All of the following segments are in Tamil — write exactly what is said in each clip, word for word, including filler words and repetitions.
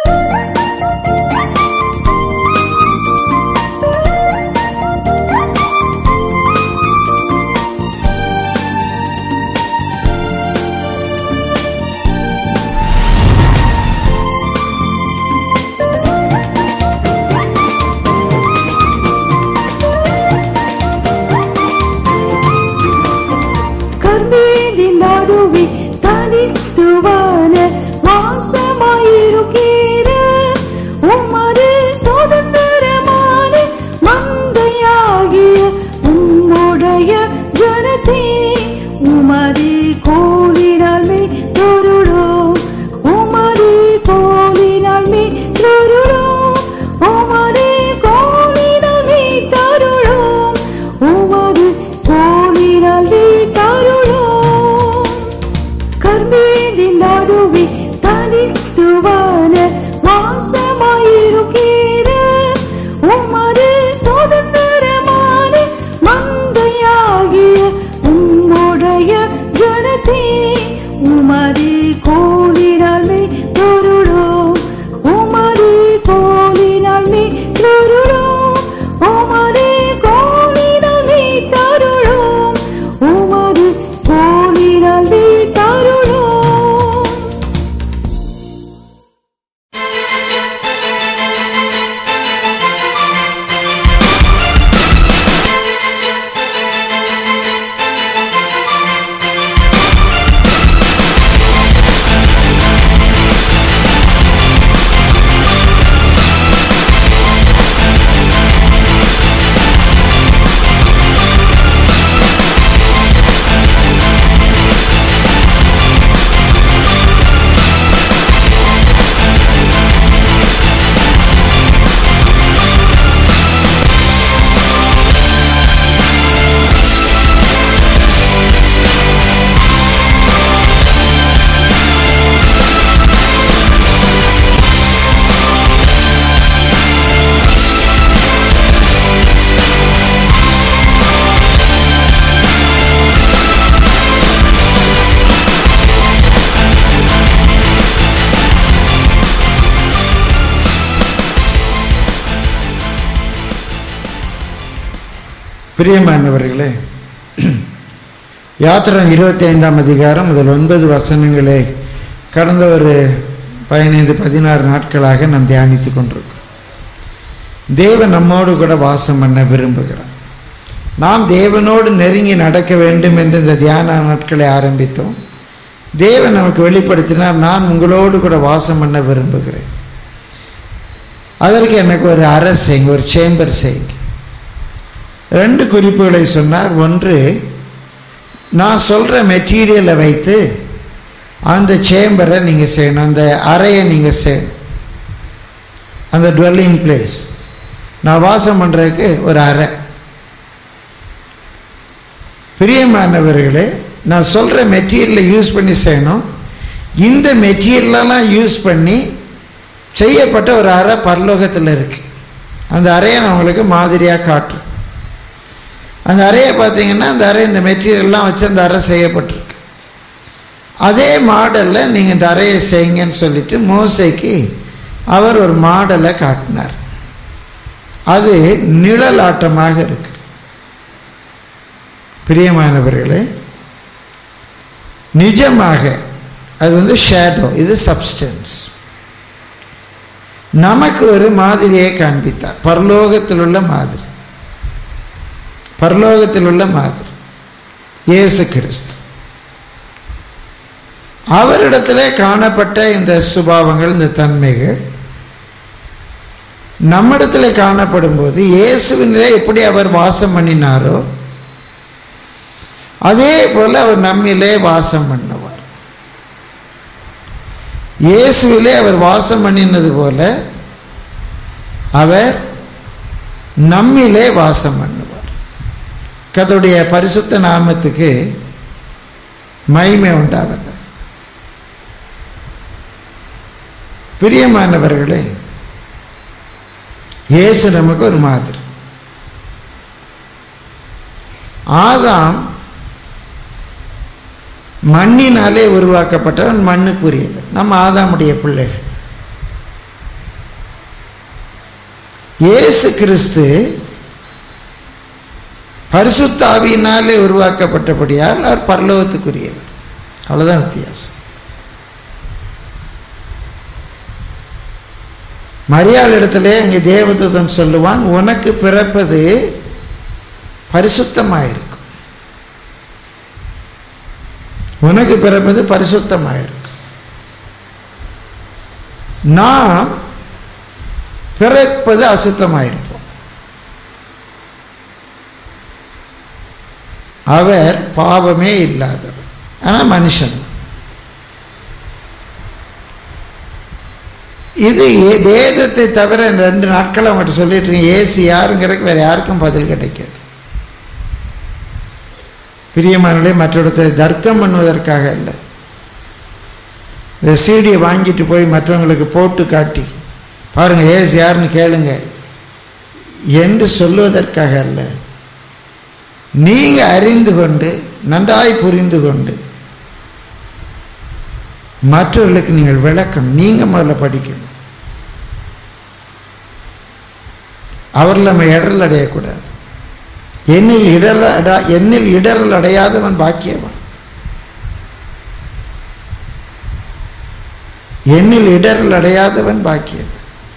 பிரியமானவர்களே, யாத்திரம் இருபத்தி ஐந்தாம் அதிகாரம் முதல் ஒன்பது வசனங்களை கடந்த ஒரு பதினைந்து பதினாறு நாட்களாக நாம் தியானித்து கொண்டிருக்கோம். தேவன் நம்மோடு கூட வாசம் பண்ண விரும்புகிறார். நாம் தேவனோடு நெருங்கி நடக்க வேண்டும் என்று இந்த தியான நாட்களை ஆரம்பித்தோம். தேவன் நமக்கு வெளிப்படுத்தினார், நான் உங்களோடு கூட வாசம் பண்ண விரும்புகிறேன். அதற்கு எனக்கு ஒரு அறை செய்யுங்க, ஒரு சேம்பர் செய்யுங்க. ரெண்டு குறிப்புகளை சொன்னார். ஒன்று, நான் சொல்கிற மெட்டீரியலை வைத்து அந்த சேம்பரை நீங்கள் செய்யணும், அந்த அறையை நீங்கள் செய்யணும். அந்த டுவெல்லிங் பிளேஸ், நான் வாசம் பண்ணுறதுக்கு ஒரு அறை. பிரியமானவர்களே, நான் சொல்கிற மெட்டீரியலை யூஸ் பண்ணி செய்யணும். இந்த மெட்டீரியலெல்லாம் யூஸ் பண்ணி செய்யப்பட்ட ஒரு அறை பரலோகத்தில் இருக்குது. அந்த அறையை நான் உங்களுக்கு மாதிரியாக காட்டுறேன். அந்த அறையை பார்த்தீங்கன்னா, அந்த அறை இந்த மெட்டீரியல்லாம் வச்சு அந்த அறை செய்யப்பட்டிருக்கு. அதே மாடலில் நீங்கள் இந்த அறையை செய்யுங்கன்னு சொல்லிட்டு மோசேக்கு அவர் ஒரு மாடலை காட்டினார். அது நிழலாட்டமாக இருக்கு. பிரியமானவர்களே, நிஜமாக அது வந்து ஷேடோ, இது சப்ஸ்டன்ஸ். நமக்கு ஒரு மாதிரியை காண்பித்தார். பரலோகத்தில் உள்ள மாதிரி, பரலோகத்தில் உள்ள மாதிரி இயேசு கிறிஸ்து. அவரிடத்திலே காணப்பட்ட இந்த சுபாவங்கள், இந்த தன்மைகள் நம்மிடத்தில் காணப்படும் போது இயேசுவினிலே எப்படி அவர் வாசம் பண்ணினாரோ அதே போல அவர் நம்மிலே வாசம் பண்ணுவார். இயேசுவிலே அவர் வாசம் பண்ணினது போல அவர் நம்மிலே வாசம் பண்ணுவார். கர்த்தருடைய பரிசுத்த நாமத்துக்கு மகிமை உண்டாவது. பிரியமானவர்களே, இயேசு நமக்கு ஒரு மாதிரி. ஆதாம் மண்ணினாலே உருவாக்கப்பட்டவன், மண்ணுக்குரியவன். நம்ம ஆதாமுடைய பிள்ளைகள். இயேசு கிறிஸ்து பரிசுத்த ஆவியினாலே உருவாக்கப்பட்டபடியால் அவர் பரலோகத்துக்குரியவர். அவ்வளவுதான் வித்தியாசம். மரியாள் இடத்துல இங்கே தேவதூதன் சொல்லுவான், உனக்கு பிறப்பது பரிசுத்தமாயிருக்கும், உனக்கு பிறப்பது பரிசுத்தமாயிருக்கும். நாம் பிறப்பது அசுத்தமாயிருப்போம். அவர் பாவமே இல்லாதவர், ஆனால் மனுஷன். இது வேதத்தை தவிர ரெண்டு நாட்கள் அவங்ககிட்ட சொல்லிட்டு இருக்கீங்க. ஏசு யாருங்கிறதுக்கு வேற யாருக்கும் பதில் கிடைக்காது. பிரியமானவர்களே, மற்றொருத்தரை தர்க்கம் பண்ணுவதற்காக இல்லை, இந்த சீடியை வாங்கிட்டு போய் மற்றவங்களுக்கு போட்டு காட்டி பாருங்க ஏசு யாருன்னு கேளுங்க என்று சொல்லுவதற்காக அல்ல. நீங்க அறிந்து கொண்டு நன்றாய் புரிந்து கொண்டு மற்றவர்களுக்கு நீங்கள் விளக்கணும். நீங்க முதல்ல படிக்கணும். அவர்கள் நம்ம இடரல் அடையக்கூடாது. என்னில் இடரல் அடா என்னில் இடரல் அடையாதவன் பாக்கியவன். என்னில் இடரல் அடையாதவன் பாக்கியவன்.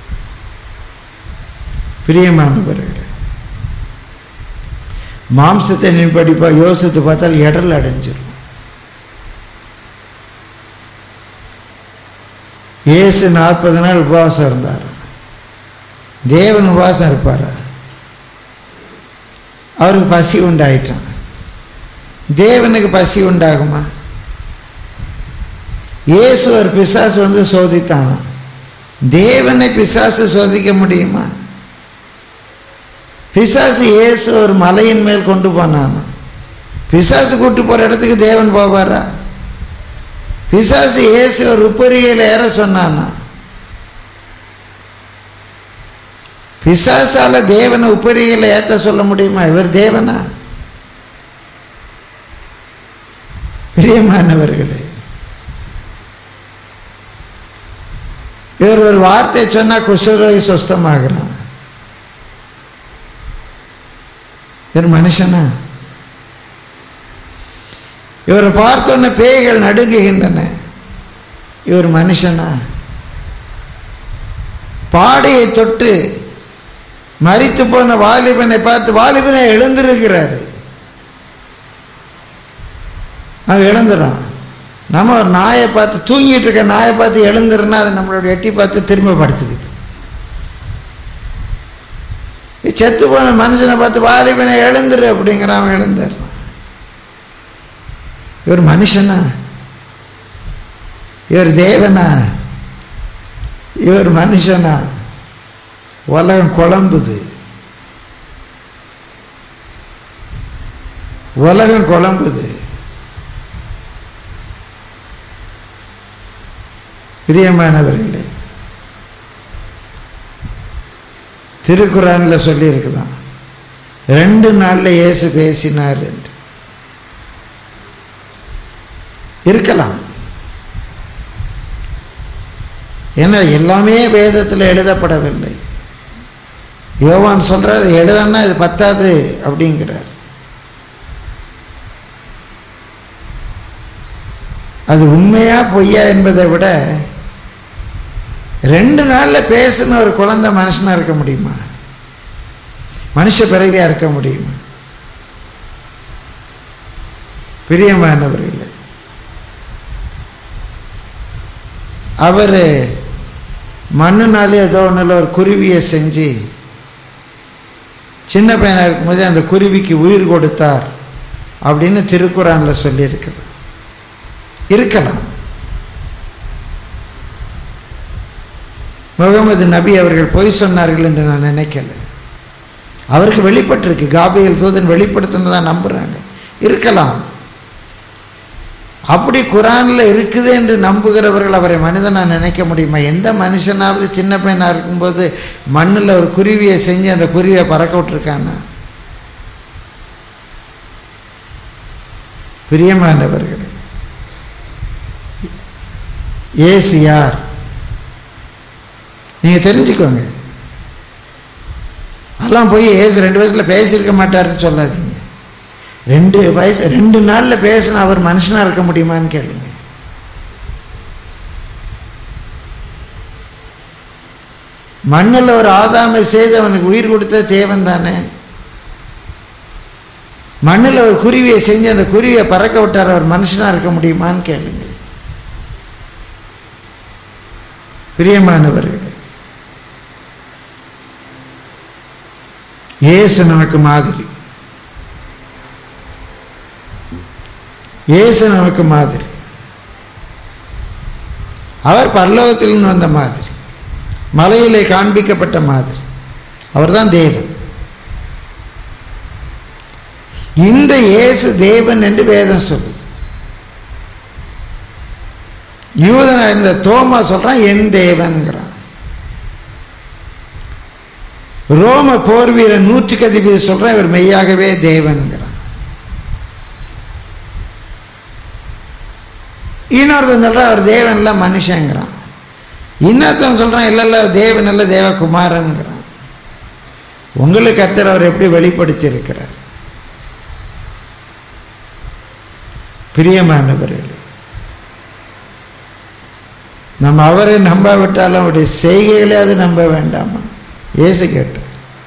பிரியமானவர்களே, மாம்சத்தை நீ படிப்பா யோசித்து பார்த்தால் இடரல் அடைஞ்சிடும். இயேசு நாற்பது நாள் உபவாசம் இருந்தார். தேவன் உபவாசம் இருப்பார். அவருக்கு பசி உண்டாயிட்டான். தேவனுக்கு பசி உண்டாகுமா? இயேசு ஒரு பிசாசு வந்து சோதித்தானா? தேவனை பிசாசு சோதிக்க முடியுமா? பிசாசு இயேசு ஒரு மலையின் மேல் கொண்டு போனானா? பிசாசு கூட்டு போற இடத்துக்கு தேவன் போவாரா? பிசாசு இயேசு ஒரு உப்பரிகையில் ஏற சொன்னானா? பிசாசால தேவனை உப்பரிகையில் ஏற்ற சொல்ல முடியுமா? இவர் தேவனா? பிரியமானவர்களே, இவர் ஒரு வார்த்தை சொன்னா குஷ்டரோகி சுஸ்தமாகிறான். இவர் மனுஷனா? இவரை பார்த்தோன்னே பேய்கள் நடுங்குகின்றன. இவர் மனுஷனா? பாடையை தொட்டு மரித்து போன வாலிபனை பார்த்து வாலிபனை எழுந்திருக்கிறாரு. அவன் எழுந்துறான். நம்ம ஒரு நாயை பார்த்து தூங்கிட்டு இருக்க நாயை பார்த்து எழுந்துருன்னா அதை நம்மளோட எட்டி பார்த்து திரும்ப படுத்துக்குது. செத்து போன மனுஷனை பார்த்து வாலிபனை எழுந்துரு அப்படிங்கிறான். அவன் எழுந்துடுறான். இவர் மனுஷனா? இவர் தேவனா? இவர் மனுஷனா? உலகம் குழம்புது. உலகம் குழம்புது. பிரியமானவர்களே, திருக்குறான்ல சொல்லி இருக்குதான், ரெண்டு நாள்ல இயேசு பேசினார் என்று. இருக்கலாம். ஏன்னா எல்லாமே வேதத்தில் எழுதப்படவில்லை. யோவான் சொல்றார் எழுதன்னா இது பத்தாது அப்படிங்கிறார். அது உண்மையா பொய்யா என்பதை விட ரெண்டு நாள்ல பேசின ஒரு குழந்தை மனுஷனா இருக்க முடியுமா? மனுஷ பிறவியா இருக்க முடியுமா? பிரியமானவர்களே, அவர் மண்ணுனாலே ஏதோ ஒன்றில் ஒரு குருவியை செஞ்சு சின்ன பையனாக இருக்கும்போதே அந்த குருவிக்கு உயிர் கொடுத்தார் அப்படின்னு திருக்குறானில் சொல்லியிருக்குது. இருக்கலாம். முகமது நபி அவர்கள் பொய் சொன்னார்கள் என்று நான் நினைக்கல. அவருக்கு வெளிப்பட்டிருக்கு. காபிரியேல் தூதன் வெளிப்படுத்தினதான் நம்புறாங்க. இருக்கலாம். அப்படி குரான்ல இருக்குது என்று நம்புகிறவர்கள் அவரை மனிதனா நினைக்க முடியுமா? எந்த மனுஷனாவது சின்ன பையனா இருக்கும்போது மண்ணில் ஒரு குருவியை செஞ்சு அந்த குருவியை பறக்க விட்டுருக்கானா? பிரியமானவர்களே, இயேசு யார் நீங்க தெரிஞ்சுக்கோங்க. அதெல்லாம் போய் ஏசு ரெண்டு வயசில் பேசியிருக்க மாட்டாருன்னு சொல்லாதீங்க. ரெண்டு வயசு ரெண்டு நாளில் பேசினா அவர் மனுஷனாக இருக்க முடியுமான்னு கேளுங்க. மண்ணில் ஒரு ஆதாமை செய்து அவனுக்கு உயிர் கொடுத்த தேவன் தானே. மண்ணில் ஒரு குருவியை செஞ்சு அந்த குருவியை பறக்க விட்டார், அவர் மனுஷனாக இருக்க முடியுமான்னு கேளுங்க. பிரியமானவர்களே, இயேசு நமக்கு மாதிரி. இயேசு நமக்கு மாதிரி. அவர் பரலோகத்திலிருந்து வந்த மாதிரி, மலையிலே காண்பிக்கப்பட்ட மாதிரி. அவர் தான் தேவன். இந்த இயேசு தேவன் என்று வேதம் சொல்லுது. யூதனா இருந்த தோமா சொல்றான் என் தேவன்கிறான். ரோம போர் வீரன் நூற்றுக்கு அதிபதி சொல்றான் இவர் மெய்யாகவே தேவன்கிறான். இன்னொருத்தன் சொல்றான் அவர் தேவன் இல்ல மனுஷங்கிறான். இன்னொருத்தன் சொல்றான் இல்ல இல்ல தேவன் இல்ல தேவகுமாரன்கிறான். உங்களுக்கு கர்த்தர் அவர் எப்படி வெளிப்படுத்தி இருக்கிறார்? பிரியமானவர்களே, நம்ம அவரை நம்பாவிட்டாலும் அவருடைய செய்கைகளே அது நம்ப வேண்டாமா? இயேசு கேட்டு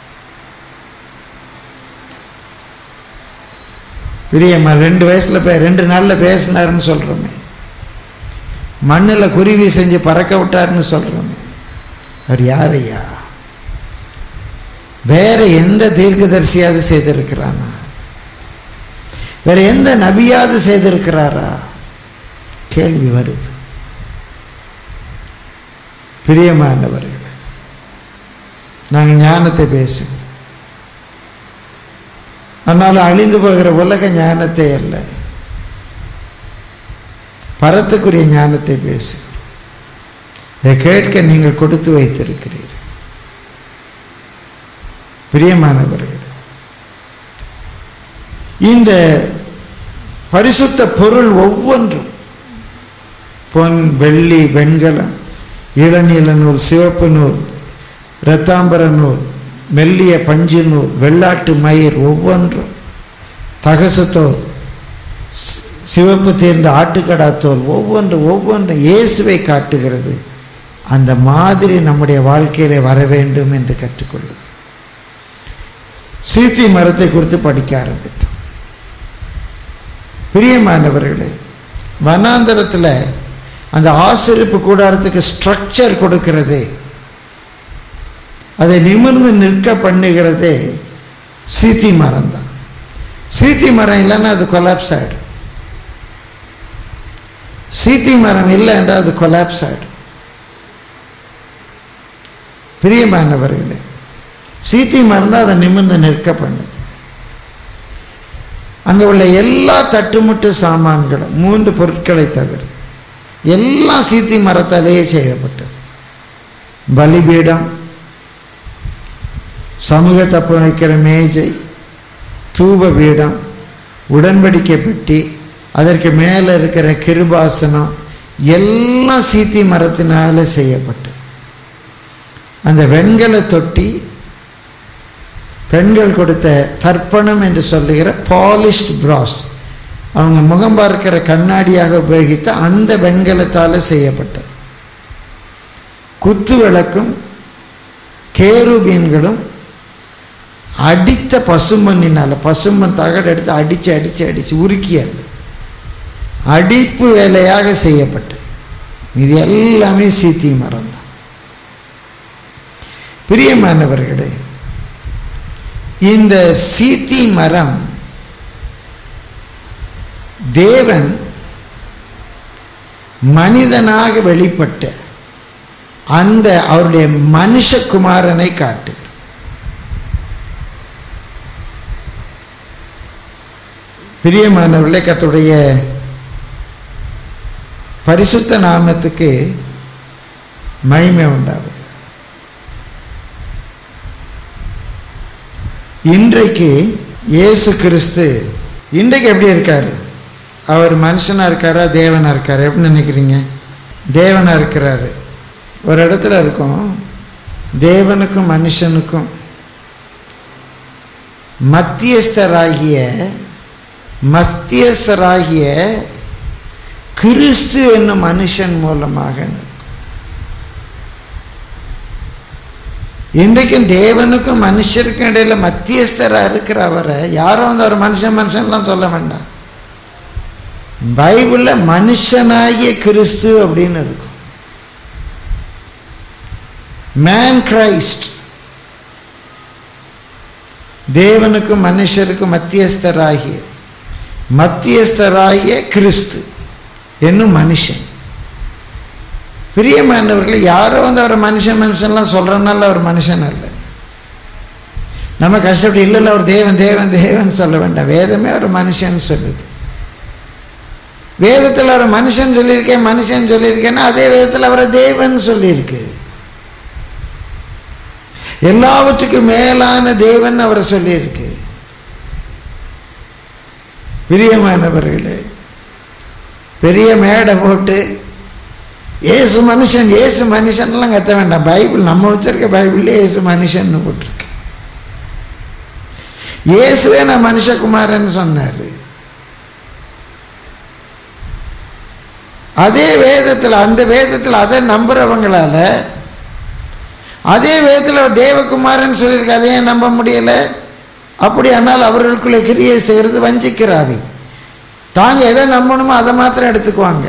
பிரியமா ரெண்டு வயசுல ரெண்டு நாள்ல பேசினாருன்னு சொல்றோமே, மண்ணில் குருவி செஞ்சு பறக்க விட்டாருன்னு சொல்றோமே, அவர் யாரையா? வேற எந்த தீர்க்கதரிசியாவது செய்திருக்கிறானா? வேற எந்த நபியாவது செய்திருக்கிறாரா? கேள்வி வருது. பிரியமானவர்களே, நாங்கள் ஞானத்தை பேசுகிறோம். அதனால அழிந்து போகிற உலக ஞானத்தை அல்ல, பரத்துக்குரிய ஞானத்தை பேசுகிறோம். இதை கேட்க நீங்கள் கொடுத்து வைத்திருக்கிறீர்கள். பிரியமானவர்களே, இந்த பரிசுத்த பொருள் ஒவ்வொன்றும் பொன், வெள்ளி, வெண்கலம், இளநீல நூல், சிவப்பு நூல், இரத்தாம்பர நூல், மெல்லிய பஞ்சு நூல், வெள்ளாட்டு மயிர், ஒவ்வொன்றும் தகசத்தோல், சிவப்பு தேர்ந்த ஆட்டுக்கடா தோல், ஒவ்வொன்று ஒவ்வொன்று இயேசுவை காட்டுகிறது. அந்த மாதிரி நம்முடைய வாழ்க்கையிலே வர வேண்டும் என்று கற்றுக்கொள்ளுது. சீத்தி மரத்தை குறித்து படிக்க ஆரம்பித்தோம். பிரியமானவர்களே, வனாந்தரத்தில் அந்த ஆசரிப்பு கூடாரத்துக்கு ஸ்ட்ரக்சர் கொடுக்கிறது, அதை நிமிர்ந்து நிற்க பண்ணுகிறதே சீத்தி மரம் தான். சீத்தி மரம் இல்லைன்னா அது கொலாப்ஸ் ஆகிடும். சீத்தி மரம் இல்லை என்றால் அது கொலாப்ஸ் ஆகிடும். பிரியமானவர்களே, சீத்தி மரம் தான் அதை நிமிர்ந்து நிற்க பண்ணுது. அங்கே உள்ள எல்லா தட்டுமுட்டு சாமான்களும் மூன்று பொருட்களை தவிர எல்லாம் சீத்தி மரத்தாலேயே செய்யப்பட்டது. பலிபீடம், சமூக தப்ப வைக்கிற மேஜை, தூப பீடம், உடன்படிக்கை பெட்டி, அதற்கு மேலே இருக்கிற கிருபாசனம் எல்லாம் சீத்தி மரத்தினால செய்யப்பட்டது. அந்த வெண்கல தொட்டி பெண்கள் கொடுத்த தர்ப்பணம் என்று சொல்லுகிற பாலிஷ்ட் பிராஸ், அவங்க முகம் பார்க்கிற கண்ணாடியாக உபயோகித்த அந்த வெண்கலத்தால் செய்யப்பட்டது. குத்து விளக்கும் கேருபீன்களும் அடித்த பசுமண்ணினால், பசுமண் தகடு எடுத்து அடித்து அடித்து அடித்து உருக்கியது அடிப்பு வேலையாக செய்யப்பட்டது. இது எல்லாமே சீத்தி மரம் தான். பிரியமானவர்களே, இந்த சீத்தி மரம் தேவன் மனிதனாக வெளிப்பட்ட அந்த அவருடைய மனுஷகுமாரனை காட்டுகிறார். பிரியமானவர்களே, கர்த்தருடைய பரிசுத்த நாமத்துக்கு மகிமை உண்டாவது. இன்றைக்கு இயேசு கிறிஸ்து இன்றைக்கு எப்படி இருக்காரு? அவர் மனுஷனா இருக்காரா தேவனா இருக்காரு? எப்படி நினைக்கிறீங்க? தேவனா இருக்கிறாரு. ஒரு இடத்துல இருக்கும், தேவனுக்கும் மனுஷனுக்கும் மத்தியஸ்தராகிய மத்தியஸ்தராகிய கிறிஸ்து என்னும் மனுஷன் மூலமாக. இன்றைக்கும் தேவனுக்கும் மனுஷருக்கும் இடையில மத்தியஸ்தராக இருக்கிற அவரை யாரும் வந்து அவர் மனுஷன் மனுஷன்லாம் சொல்ல வேண்டாம். பைபிளில் மனுஷனாகிய கிறிஸ்து அப்படின்னு இருக்கும். Man Christ. தேவனுக்கும் மனுஷருக்கும் மத்தியஸ்தராகிய மத்தியஸ்தராகிய கிறிஸ்து என்னும் மனுஷன். பிரியமானவர்களே, யாரோ வந்து அவர் மனுஷன் மனுஷன்லாம் சொல்கிறனால அவர் மனுஷன் அல்ல. நம்ம கஷ்டப்பட்டு இல்லை இல்லை அவர் தேவன் தேவன் தேவன் சொல்ல வேண்டாம். வேதமே அவர் மனுஷன் சொல்லுது. வேதத்தில் அவர் மனுஷன் சொல்லியிருக்கேன் மனுஷன் சொல்லியிருக்கேன்னா அதே வேதத்தில் அவரை தேவன் சொல்லியிருக்கு. எல்லாவற்றுக்கும் மேலான தேவன் அவரை சொல்லியிருக்கு. பிரியமானவர்களே, பெரிய மேடை போட்டு ஏசு மனுஷன் ஏசு மனுஷன்லாம் கத்த வேண்டாம். பைபிள் நம்ம வச்சிருக்க பைபிள்ல ஏசு மனுஷன் போட்டிருக்கு. இயேசுவே நான் மனுஷகுமாரன் சொன்னார். அதே வேதத்தில் அந்த வேதத்தில் அதை நம்புறவங்களால அதே வேதத்தில் தேவகுமாரன் சொல்லியிருக்க அதையே நம்ப முடியலை. அப்படி ஆனால் அவர்களுக்குள்ளே கிரியை செய்கிறது வஞ்சிக்கிறாவி. தாங்க எதை நம்பணுமோ அதை மாத்திரம் எடுத்துக்குவாங்க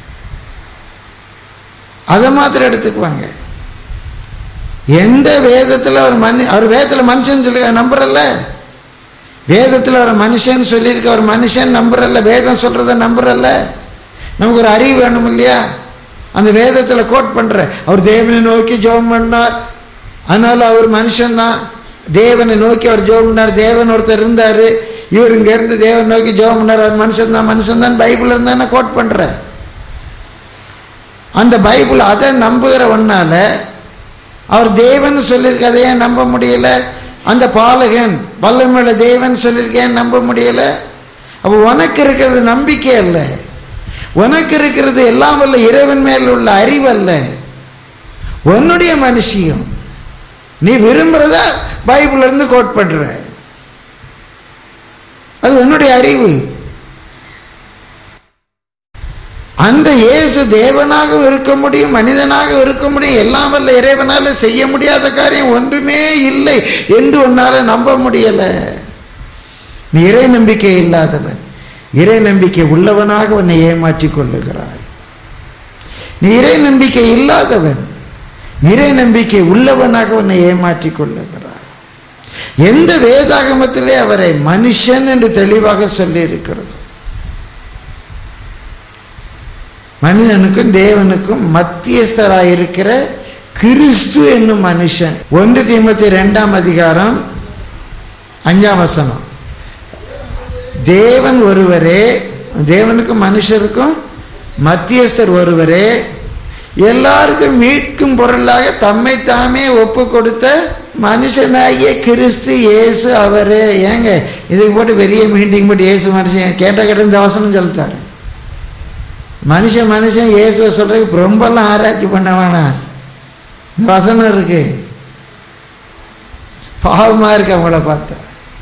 அதை மாத்திரம் எடுத்துக்குவாங்க. எந்த வேதத்தில் அவர் மனு அவர் வேதத்தில் மனுஷன் சொல்லி நம்புறல்ல. வேதத்தில் அவர் மனுஷன் சொல்லியிருக்க அவர் மனுஷன் நம்புறல்ல. வேதம் சொல்றத நம்புறல்ல. நமக்கு ஒரு அறிவு வேணும் இல்லையா? அந்த வேதத்தில் கோட் பண்ற அவர் தேவனை நோக்கி ஜெபம் பண்ணார், அதனால அவர் மனுஷன் தான். தேவனை நோக்கி அவர் ஜெபம் பண்ணார். தேவன் ஒருத்தர் இருந்தார், இவர் இங்க இருந்து தேவன் நோக்கி ஜெபம் பண்ணார், அவர் மனுஷன் தான் மனுஷன் தான் பைபிள் இருந்தா கோட் பண்ற. அந்த பைபிள் அதை நம்புகிறவனால அவர் தேவன் சொல்லியிருக்க அதையே நம்ப முடியல. அந்த பாலகன் வல்லமையுள்ள தேவன் சொல்லியிருக்கேன் நம்ப முடியல. அப்போ உனக்கு இருக்கிறது நம்பிக்கை அல்ல, உனக்கு இருக்கிறது எல்லாம் வல்ல இறைவன் மேல் உள்ள அறிவு அல்ல, உன்னுடைய மனுஷியம். நீ விரும்புறத பைபிள்ல இருந்து கோட் பண்ற, அது உன்னுடைய அறிவு. அந்த இயேசு தேவனாக இருக்க முடியும், மனிதனாக இருக்க முடியும், எல்லாம் வல்ல இறைவனால செய்ய முடியாத காரியம் ஒன்றுமே இல்லை என்று உன்னால நம்ப முடியல. நீ இறை நம்பிக்கை இல்லாதவன், இறை நம்பிக்கை உள்ளவனாக உன்னை ஏமாற்றிக் கொள்ளுகிறாய். நீ இறை நம்பிக்கை இல்லாதவன், இறை நம்பிக்கை உள்ளவனாக உன்னை ஏமாற்றிக் கொள்ளுகிறாய். எந்த வேதாகமத்திலே அவரை மனுஷன் என்று தெளிவாக சொல்லி இருக்கிறது. மனிதனுக்கும் தேவனுக்கும் மத்தியஸ்தராயிருக்கிற கிறிஸ்து என்னும் மனுஷன். ஒன்று தீமோத்தேயு இரண்டாம் அதிகாரம் அஞ்சாம் வசனம். தேவன் ஒருவரே, தேவனுக்கும் மனுஷருக்கும் மத்தியஸ்தர் ஒருவரே, எல்லாருக்கும் மீட்கும் பொருளாக தம்மை தாமே ஒப்பு கொடுத்த மனுஷனாகிய கிறிஸ்து இயேசு அவரே. ஏங்க இதுக்கு போட்டு பெரிய மீட்டிங் போட்டு இயேசு மனுஷன் கேட்ட கேட்ட இந்த வசனம் சொல்லிட்டாரு. மனுஷன் மனுஷன் இயேசுவை சொல்றதுக்கு ரொம்பலாம் ஆராய்ச்சி பண்ண வேணாம். இந்த வசனம் இருக்கு, பாவமா இருக்கு அவங்கள பார்த்தா.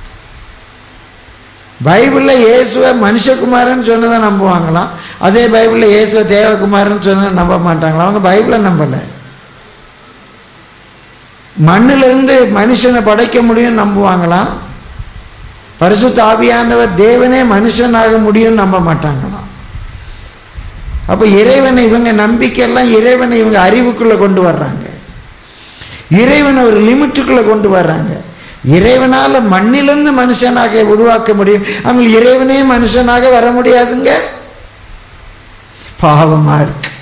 பைபிளில் இயேசுவை மனுஷகுமாரன் சொன்னதை நம்புவாங்களாம், அதே பைபிளில் இயேசுவை தேவகுமாரன் சொன்னதை நம்ப மாட்டாங்களாம். அவங்க பைபிளை நம்பலை. மண்ணிலிருந்து மனுஷனை படைக்க முடியும் நம்புவாங்களாம், பரிசுத்த ஆவியானவர் தேவனே மனுஷனாக முடியும் நம்ப மாட்டாங்களாம். அப்போ இறைவனை இவங்க நம்பிக்கையெல்லாம் இறைவனை இவங்க அறிவுக்குள்ளே கொண்டு வர்றாங்க, இறைவனை ஒரு லிமிட்டுக்குள்ளே கொண்டு வர்றாங்க. இறைவனால் மண்ணிலிருந்து மனுஷனாக உருவாக்க முடியும், அவங்க இறைவனே மனுஷனாக வர முடியாதுங்க. பாவமா இருக்கு.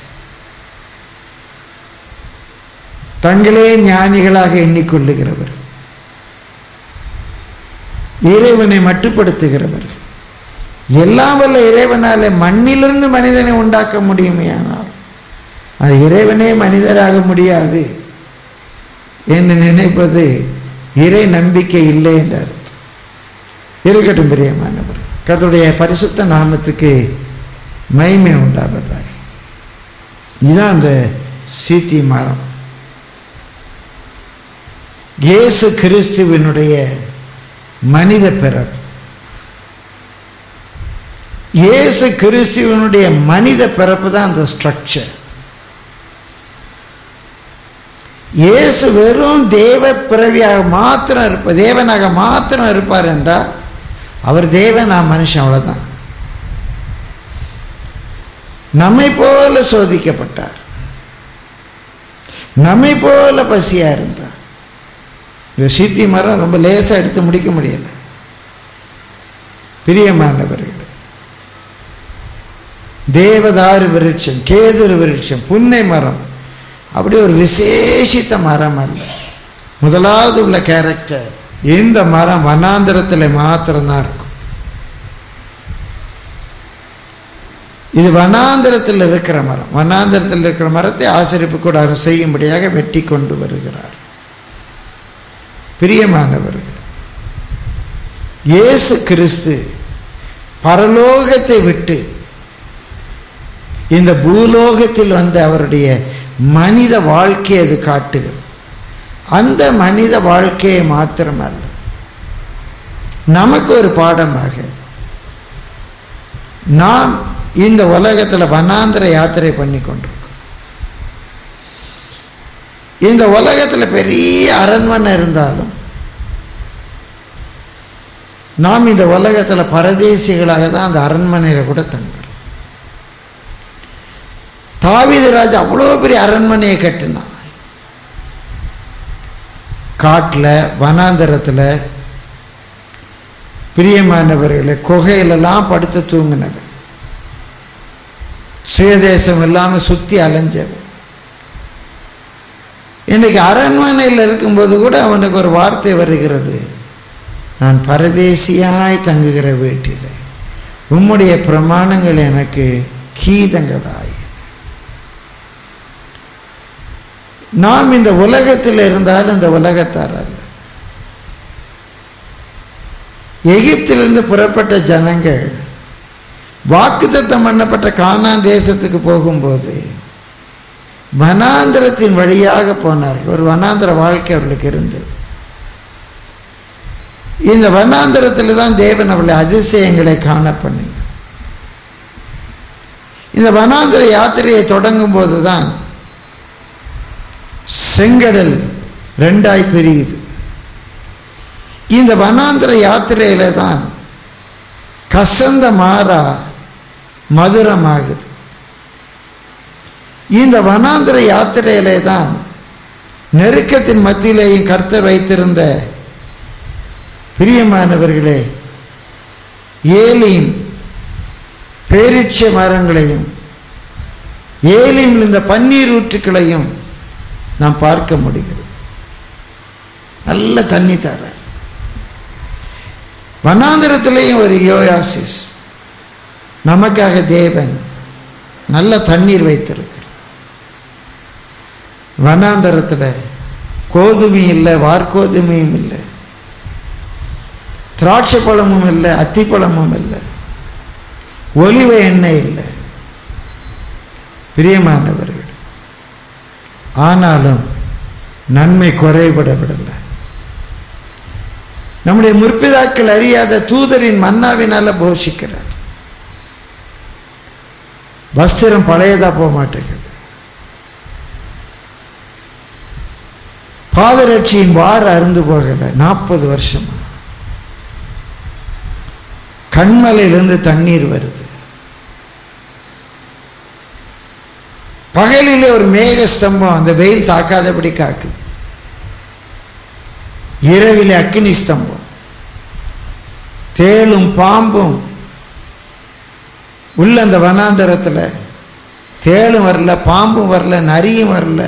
தங்களே ஞானிகளாக எண்ணிக்கொள்ளுகிறவர், இறைவனை மட்டுப்படுத்துகிறவர். எல்லாம் வல்ல இறைவனால மண்ணிலிருந்து மனிதனை உண்டாக்க முடியுமே, ஆனால் அது இறைவனே மனிதராக முடியாது என்று நினைப்பது இறை நம்பிக்கை இல்லை என்ற அர்த்தம். இருக்கட்டும் பிரியமானவர், கர்த்தருடைய பரிசுத்த நாமத்துக்கு மகிமை உண்டாவதாக. இதுதான் அந்த சீத்தி மரம். இயேசு கிறிஸ்துவினுடைய மனித பிறப்பு. இயேசு கிறிஸ்துவனுடைய மனித பிறப்பு தான் அந்த ஸ்ட்ரக்சர். இயேசு வெறும் தேவ பிறவியாக மாத்திரம் இருப்பார், தேவனாக மாத்திரம் இருப்பார் என்றால் அவர் தேவன், நான் மனுஷன், அவ்வளவுதான். நம்மை போல சோதிக்கப்பட்டார், நம்மை போல பசியா இருந்தார். இந்த சீத்தி மரம் ரொம்ப லேசா எடுத்து முடிக்க முடியல. பிரியமானவர்கள், தேவதாரு விருட்சம், கேதுரு விருட்சம், புன்னை மரம் அப்படி ஒரு விசேஷித்த மரம் அல்ல. முதலாவது உள்ள கேரக்டர், இந்த மரம் வனாந்திரத்தில் மாத்திரம்தான் இருக்கும். இது வனாந்திரத்தில் இருக்கிற மரம். வனாந்திரத்தில் இருக்கிற மரத்தை ஆசரிப்பு கூட செய்யும்படியாக வெட்டி கொண்டு வருகிறார். பிரியமானவர்கள், இயேசு கிறிஸ்து பரலோகத்தை விட்டு இந்த பூலோகத்தில் வந்து அவருடைய மனித வாழ்க்கையை அது காட்டுகிறது. அந்த மனித வாழ்க்கையை மாத்திரமல்ல, நமக்கு ஒரு பாடமாக நாம் இந்த உலகத்தில் வனாந்திர யாத்திரை பண்ணி கொண்டிருக்கோம். இந்த உலகத்தில் பெரிய அரண்மனை இருந்தாலும் நாம் இந்த உலகத்தில் பரதேசிகளாக தான் அந்த அரண்மனையில் கூட தங்குறோம். தாவீது ராஜா அவ்வளோ பெரிய அரண்மனையை கட்டினான். காட்டில், வனாந்தரத்தில், பிரியமானவர்களை குகையிலெல்லாம் படுத்து தூங்கினவன், சுயதேசம் இல்லாமல் சுற்றி அலைஞ்சவன். இன்னைக்கு அரண்மனையில் இருக்கும்போது கூட அவனுக்கு ஒரு வார்த்தை வருகிறது, நான் பரதேசியாய் தங்குகிற வீட்டில் உம்முடைய பிரமாணங்கள் எனக்கு கீதங்களாய். நாம் இந்த உலகத்தில் இருந்தாலும் இந்த உலகத்தார் அல்ல. எகிப்திலிருந்து புறப்பட்ட ஜனங்கள் வாக்குத்தத்தம் பண்ணப்பட்ட கானான் தேசத்துக்கு போகும்போது வனாந்திரத்தின் வழியாக போனார்கள். ஒரு வனாந்திர வாழ்க்கை அவர்களுக்கு இருந்தது. இந்த வனாந்திரத்தில் தான் தேவன் அவர்களை அதிசயங்களை காண பண்ணினார். இந்த வனாந்திர யாத்திரையை தொடங்கும் போது தான் செங்கடல் ரெண்டாய் பிரியுது. இந்த வனாந்திர யாத்திரையில தான் கசந்த மாறா மதுரமாகுது. இந்த வனாந்திர யாத்திரையிலே தான் நெருக்கத்தின் மத்தியிலேயும் கர்த்தர் வைத்திருந்த பிரியமானவர்களே ஏலீம் பேரிட்ச மரங்களையும் ஏலீம் இந்த பன்னீர் ஊற்றுக்களையும் நாம் பார்க்க முடிகிறது. நல்ல தண்ணி தர வனாந்திரத்திலேயும் ஒரு யோயாசிஸ், நமக்காக தேவன் நல்ல தண்ணீர் வைத்திருக்கிறார். வனாந்தரத்தில் கோதுமை இல்லை, வார்கோதுமையும் இல்லை, திராட்சை பழமும் இல்லை, அத்திப்பழமும் இல்லை, ஒலிவ எண்ணெய் இல்லை. பிரியமானவர்கள், ஆனாலும் நன்மை குறைபடவிடலை. நம்முடைய முற்பிதாக்கள் அறியாத தூதரின் மன்னாவினால போஷிக்கிறார். வஸ்திரம் பழையதா போக மாட்டேங்குது. பாதரட்சியின் வார அருந்து போகல. நாற்பது வருஷமா கண்மலையிலிருந்து தண்ணீர் வருது. பகலிலே ஒரு மேக ஸ்தம்பம் அந்த வெயில் தாக்காதபடி காக்குது. இரவிலே அக்கினி ஸ்தம்பம். தேளும் பாம்பும் உள்ள அந்த வனாந்தரத்தில் தேளும் வரல, பாம்பும் வரல, நரியும் வரல.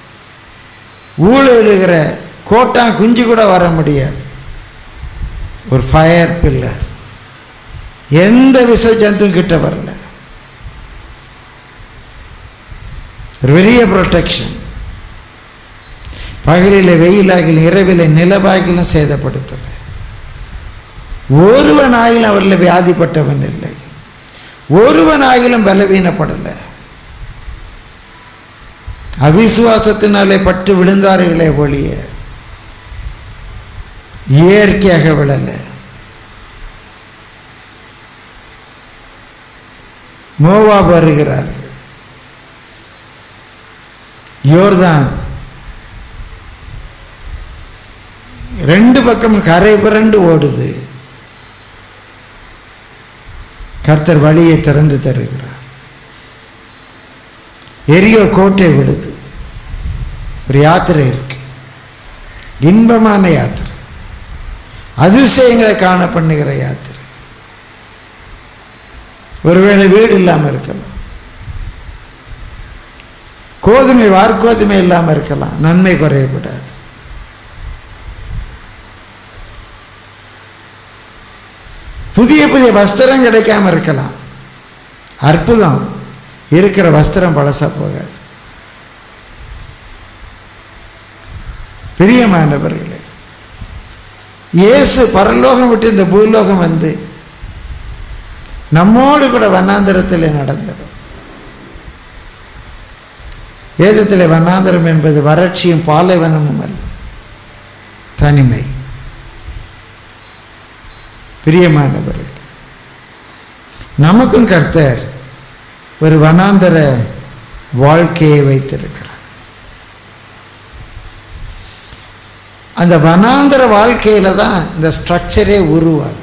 ஊழலுகிற கோட்டா குஞ்சு கூட வர முடியாது. ஒரு ஃபயர் பில்லர், எந்த விஷ ஜந்து கிட்ட வரல. பெரிய ப்ரொடெக்ஷன். பகலில் வெயிலாகிலும் இரவில் நிலவாகிலும் சேதப்படுத்தல. ஒருவனாயிலும் அவரில் வியாதிப்பட்டவன் இல்லை, ஒருவனாயிலும் பலவீனப்படலை. அவிசுவாசத்தினாலே பட்டு விழுந்தார்களே ஒழிய இயற்கையாக விழலை. மோவாப் வருகிறார்கள். யோர்தான் ரெண்டு பக்கம் கரை புரண்டு ஓடுது. கர்த்தர் வழியை திறந்து தருகிறார். எரியோ கோட்டை விழுது. ஒரு யாத்திரை இருக்கு, இன்பமான யாத்திரை, அதிசயங்களை காண பண்ணுகிற யாத்திரை. ஒருவேளை வீடு இல்லாமல் இருக்கலாம், கோதுமை வார்கோதுமை இல்லாமல் இருக்கலாம், நன்மை குறையப்படாது. புதிய புதிய வஸ்திரம் கிடைக்காம இருக்கலாம், அற்புதம், இருக்கிற வஸ்திரம் பழசா போகாது. பிரியமானவர்களே, இயேசு பரலோகம் விட்டு இந்த பூலோகம் வந்து நம்மோடு கூட வண்ணாந்திரத்தில் நடந்தது. வேதத்தில் வண்ணாந்திரம் என்பது வறட்சியும் பாலைவனமும் அல்ல, தனிமை. பிரியமானவர்கள், நமக்கும் கர்த்தர் ஒரு வனாந்தர வாழ்க்கையை வைத்திருக்கிறார். அந்த வனாந்தர வாழ்க்கையில தான் இந்த ஸ்ட்ரக்சரே உருவாகுது.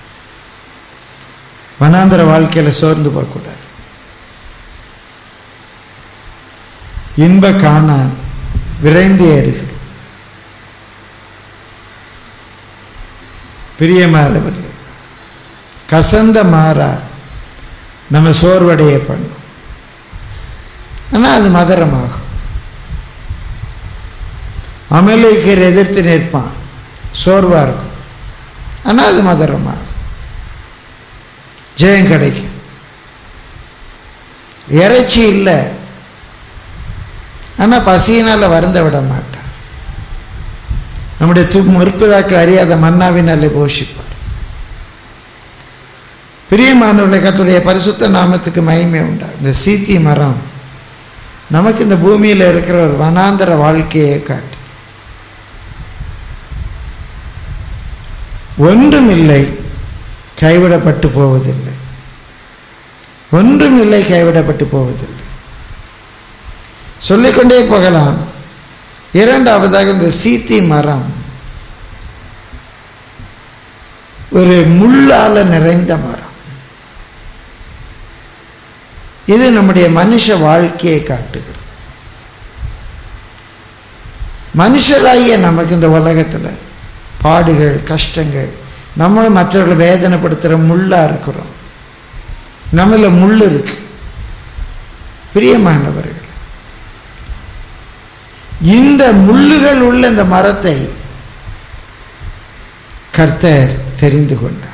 வனாந்தர வாழ்க்கையில சோர்ந்து போகக்கூடாது. இன்ப காணான் விரைந்து ஏறுகிறோம். பிரியமானவர்கள், கசந்த மாறா நம்ம சோர்வடைய பண்ணும், ஆனால் அது மதுரமாகும். அமலேக்கர் எதிர்த்து நிற்பான், சோர்வா இருக்கும், ஆனால் அது மதுரமாகும், ஜெயம் கிடைக்கும். இறைச்சி இல்லை, ஆனால் பசியினால் வருந்த விட மாட்டான். நம்முடைய து முற்பதாக்கள் அறியாத மன்னாவினாலே போஷிப்பார். பிரியமானவர்களை, கர்த்தருடைய பரிசுத்த நாமத்துக்கு மகிமை உண்டா. இந்த சீத்தி மரம் நமக்கு இந்த பூமியில் இருக்கிற ஒரு வனாந்தர வாழ்க்கையை காட்டு. ஒன்றும் இல்லை, கைவிடப்பட்டு போவதில்லை. ஒன்றும் இல்லை, கைவிடப்பட்டு போவதில்லை. சொல்லிக்கொண்டே போகலாம். இரண்டாவதாக, இந்த சீத்தி மரம் ஒரு முள்ளால நிறைந்த மரம். இது நம்முடைய மனுஷ வாழ்க்கையை காட்டுகிறது. மனுஷராகிய நமக்கு இந்த உலகத்தில் பாடுகள், கஷ்டங்கள், நம்மளும் மற்றவர்களை வேதனைப்படுத்துகிற முள்ளா இருக்கிறோம். நம்மள முள் இருக்கு. பிரியமானவர்கள், இந்த முள்ளுகள் உள்ள இந்த மரத்தை கர்த்தர் தெரிந்து கொண்டார்.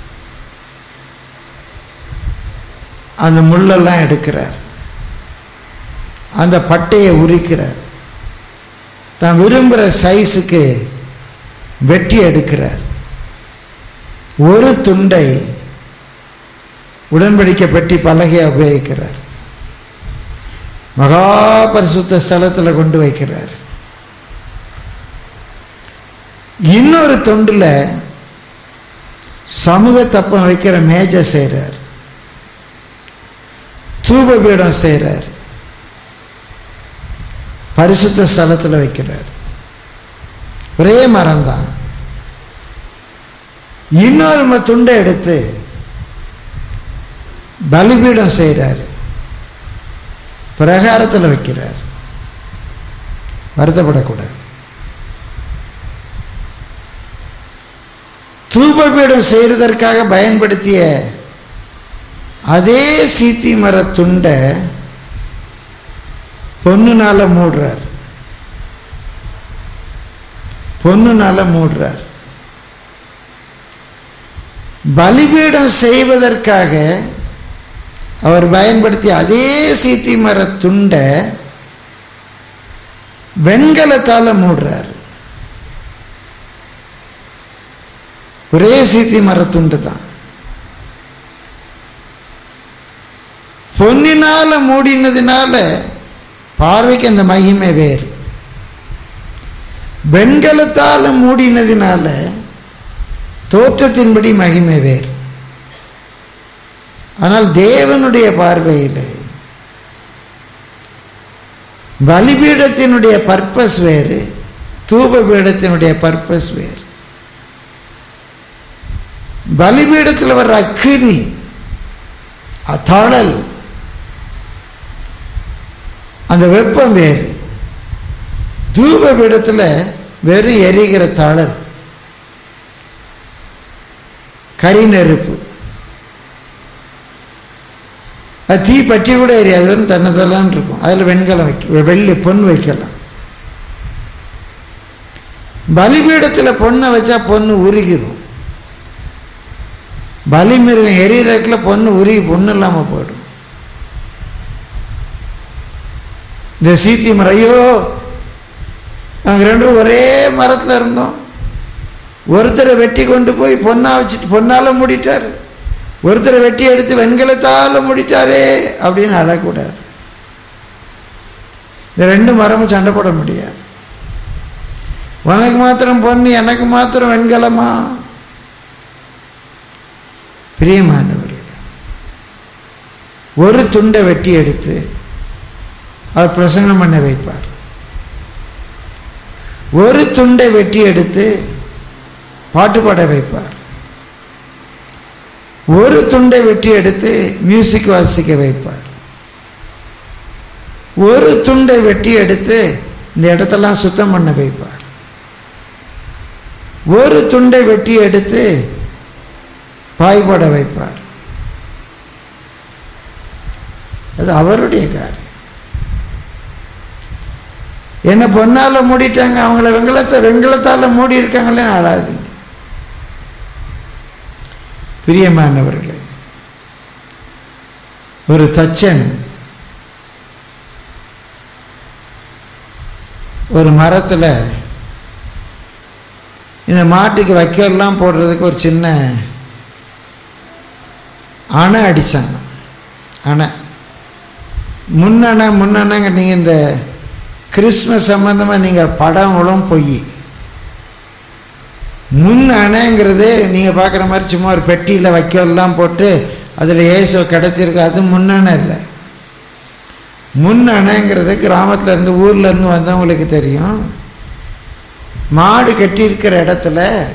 அந்த முள்ளெல்லாம் எடுக்கிறார், அந்த பட்டையை உரிக்கிறார், தான் விரும்புகிற சைஸுக்கு வெட்டி எடுக்கிறார். ஒரு துண்டை உடன்படிக்கை பெட்டி பலகையை உபயோகிக்கிறார். மகா பரிசுத்த ஸ்தலத்தில் கொண்டு வைக்கிறார். இன்னொரு தொண்டுல சமூக தப்பம் வைக்கிற மேஜை செய்கிறார், தூபபீடம் செய்கிறார், பரிசுத்த ஸ்தலத்தில் வைக்கிறார். ஒரே மரம் தான். இன்னொரு துண்டை எடுத்து பலிபீடம் செய்கிறார், பிரகாரத்தில் வைக்கிறார். வருத்தப்படக்கூடாது. தூபபீடம் செய்வதற்காக பயன்படுத்திய அதே சீத்தி மர துண்டை பொண்ணுனால மூடுறார், பொண்ணுனால மூடுறார். பலிபீடம் செய்வதற்காக அவர் பயன்படுத்திய அதே சீத்தி மர துண்டை வெண்கலத்தால மூடுறார். ஒரே சீத்தி மர துண்டு தான். பொன்னினால மூடினதுனால பார்வைக்கு அந்த மகிமை வேறு. வெண்கலத்தால் மூடினதினால தோற்றத்தின்படி மகிமை வேறு. ஆனால் தேவனுடைய பார்வையில் பலிபீடத்தினுடைய பர்பஸ் வேறு, தூப பீடத்தினுடைய பர்பஸ் வேறு. பலிபீடத்தில் வர்ற அக்கினி, தழல், அந்த வெப்பம் வேறு. தூப பீடத்தில் வெறும் எரிகிற தழல், கரி நெருப்பு. அது தீ பற்றி கூட எரியாது, தன்னதெல்லாம் இருக்கும். அதில் வெண்கலம் வைக்க, வெள்ளி பொன் வைக்கலாம். பலிபீடத்தில் பொண்ணை வச்சா பொண்ணு உருகிடும். பலி மிருகம் எரிகிறதுக்குள்ள பொண்ணு உருகி பொண்ணு இல்லாமல் போயிடும். இந்த சீத்தி மரம், ஐயோ நாங்கள் ரெண்டும் ஒரே மரத்தில் இருந்தோம், ஒருத்தரை வெட்டி கொண்டு போய் பொண்ணா வச்சுட்டு பொண்ணால் மூடிட்டார், ஒருத்தரை வெட்டி எடுத்து வெண்கலத்தால் முடிட்டாரே அப்படின்னு அழக்கூடாது. இந்த ரெண்டு மரமும் சண்டை போட முடியாது. உனக்கு மாத்திரம் பொண்ணு, எனக்கு மாத்திரம் வெண்கலமா? பிரியமானவர்கள், ஒரு துண்டை வெட்டி எடுத்து அவர் பிரசங்கம் பண்ண வைப்பார். ஒரு துண்டை வெட்டி எடுத்து பாட்டு பாட வைப்பார். ஒரு துண்டை வெட்டி எடுத்து மியூசிக் வாசிக்க வைப்பார். ஒரு துண்டை வெட்டி எடுத்து இந்த இடத்தெல்லாம் சுத்தம் பண்ண வைப்பார். ஒரு துண்டை வெட்டி எடுத்து பாய்பட வைப்பார். அது அவருடைய காரியம். என்ன பொன்னால மூடிட்டாங்க, அவங்கள வெங்கலத்தை வெங்கலத்தால மூடி இருக்காங்களே ஆளாதுங்க. பிரியமானவர்களே, ஒரு தச்சன் ஒரு மரத்தில் இந்த மாட்டுக்கு வைக்கோல்லாம் போடுறதுக்கு ஒரு சின்ன அணை அடித்தாங்க. அணை முன்னணை முன்னணைங்க. நீங்கள் இந்த கிறிஸ்மஸ் சம்பந்தமாக நீங்கள் படங்களும் பொய். முன் அணைங்கிறது நீங்கள் பார்க்குற மாதிரி சும்மா ஒரு பெட்டியில் வைக்கோல்லாம் போட்டு அதில் ஏசோ கிடச்சிருக்கு, அது முன்னணை இல்லை. முன் அணைங்கிறது கிராமத்தில் இருந்து ஊர்லேருந்து வந்தவங்களுக்கு தெரியும். மாடு கட்டியிருக்கிற இடத்துல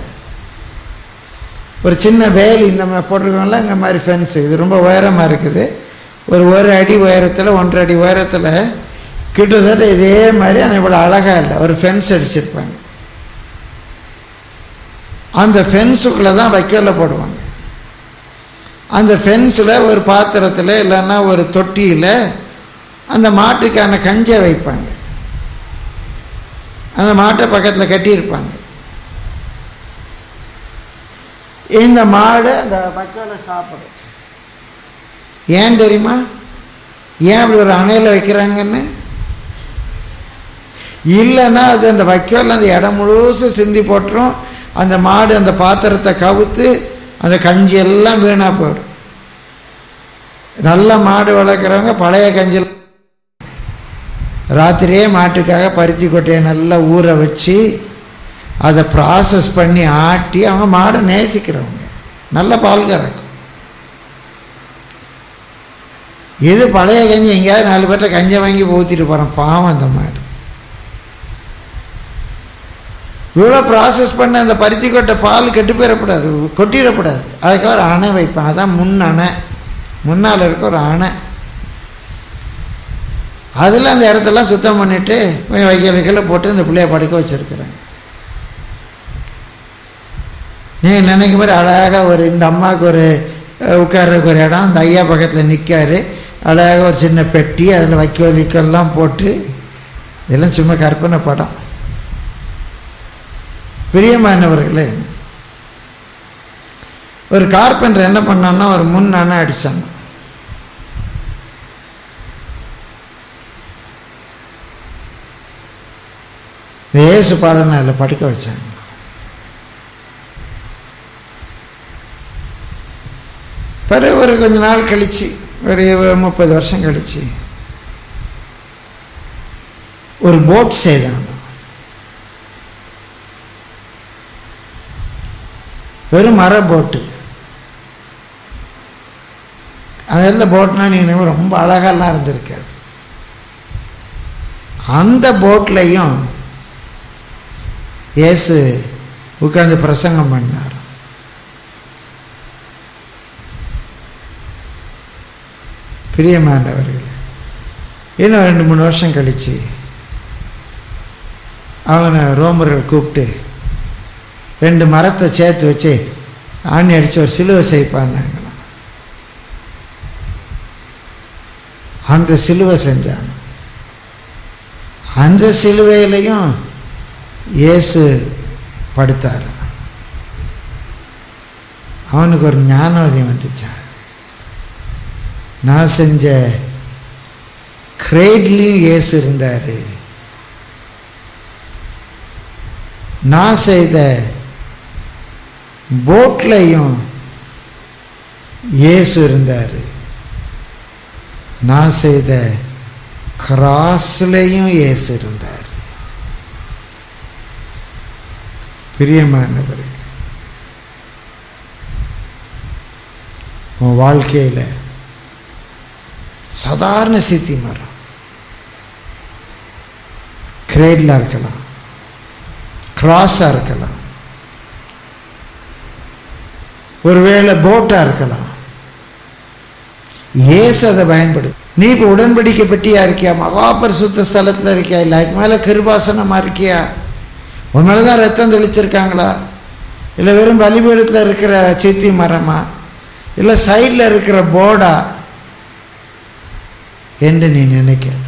ஒரு சின்ன வேலி இந்த மாதிரி போட்டிருக்கோம்ல, இந்த மாதிரி ஃபென்ஸு, இது ரொம்ப உயரமாக இருக்குது. ஒரு ஒரு அடி உயரத்தில், ஒன்றரை அடி உயரத்தில் கிட்டத்தட்ட இதே மாதிரி, ஆனால் இவ்வளோ அழகாக இல்லை, ஒரு ஃபென்ஸ் அடிச்சிருப்பாங்க. அந்த ஃபென்ஸுக்குள்ளே தான் வைக்கோல போடுவாங்க. அந்த ஃபென்ஸில் ஒரு பாத்திரத்தில் இல்லைன்னா ஒரு தொட்டியில் அந்த மாட்டுக்கான கஞ்சை வைப்பாங்க. அந்த மாட்டை பக்கத்தில் கட்டியிருப்பாங்க. இந்த மாடு அந்த வைக்கோல சாப்பிடும். ஏன் தெரியுமா? ஏன் அப்படி ஒரு அணையில் வைக்கிறாங்கன்னு? இல்லைன்னா அது அந்த வைக்கோல் அந்த இடம் முழுசும் சிந்தி போட்டுரும். அந்த மாடு அந்த பாத்திரத்தை கவுத்து அந்த கஞ்சி எல்லாம் வீணாக போயிடும். நல்ல மாடு வளர்க்குறவங்க பழைய கஞ்சில் ராத்திரியே மாட்டுக்காக பருத்தி கொட்டையை நல்லா ஊற வச்சு அதை ப்ராசஸ் பண்ணி ஆட்டி அவங்க மாடை நேசிக்கிறவங்க, நல்ல பால் கறக்கும். இது பழைய கஞ்சி எங்கேயாவது நாலு பேர்ட்ட கஞ்சை வாங்கி ஊற்றிட்டு போகிறோம், பாவம் அந்த மாடு. இவ்வளோ ப்ராசஸ் பண்ண அந்த பருத்தி கொட்டை பால் கெட்டு போயிடக்கூடாது, கொட்டிடக்கூடாது. அதுக்காக ஒரு அணை வைப்பேன். அதான் முன் அணை, முன்னால் இருக்க ஒரு அணை. அதில் அந்த இடத்தெல்லாம் சுத்தம் பண்ணிவிட்டு கொஞ்சம் வைக்கல் வைக்கல போட்டு இந்த பிள்ளைய படுக்க வச்சுருக்குறேன். நீங்கள் நினைக்க மாதிரி அழகாக ஒரு இந்த அம்மாவுக்கு ஒரு உட்கார்றதுக்கு ஒரு இடம், அந்த ஐயா பக்கத்தில் நிற்காரு, அழகாக ஒரு சின்ன பெட்டி, அதில் வைக்கோல் வைக்கல்லாம் போட்டு, இதெல்லாம் சும்மா கற்பனை படம். பிரியமானவர்களே, ஒரு கார்பெண்டர் என்ன பண்ணான்னா ஒரு முன் அணை அடித்தாங்க. இயேசு பாலனை அதில் படுக்க வச்சாங்க. பிறகு ஒரு கொஞ்ச நாள் கழிச்சு, ஒரு முப்பது வருஷம் கழிச்சு ஒரு போட் செய்தாங்க. வெறும் மர போட்டு. அதில் போட்னா நீங்கள் ரொம்ப அழகாலாம் இருந்திருக்காது. அந்த போட்லையும் இயேசு உட்கார்ந்து பிரசங்கம் பண்ணார். பிரியமானவர்களே, இன்னும் ரெண்டு மூணு வருஷம் கழிச்சு அவனை ரோமர்கள் கூப்பிட்டு ரெண்டு மரத்தை சேர்த்து வச்சு ஆணி அடித்து ஒரு சிலுவை செய்ப்பான்னாங்களாம். அந்த சிலுவை செஞ்சாங்க. அந்த சிலுவையிலையும் இயேசு படுத்தார். அவனுக்கு ஒரு ஞானோதயம் வந்துச்சான். நான் செஞ்ச கிரேட்லையும் இயேசு இருந்தார், நான் செய்த போட்லையும் இயேசு இருந்தார், நான் செய்த கிராஸ்லையும் இயேசு இருந்தார். பிரியமானவர்கள், உன் வாழ்க்கையில் சாதாரண சித்தி மரம் கிரேட்ல இருக்கலாம், கிராஸா இருக்கலாம், ஒருவேளை போட்டா இருக்கலாம். இயேசு அதை பயன்படுது. நீ இப்போ உடன்படிக்கை பெட்டியா இருக்கியா, மகா பரிசுத்த ஸ்தலத்தில் இருக்கியா, இல்லை அதுக்கு மேலே கிருபாசனமா இருக்கியா, உன் மேலதான் ரத்தம் தெளிச்சிருக்காங்களா, இல்லை வெறும் பலிபீடத்தில் இருக்கிற சித்தி மரமா, இல்லை சைடில் இருக்கிற போர்டா என்று நீ நினைக்காது.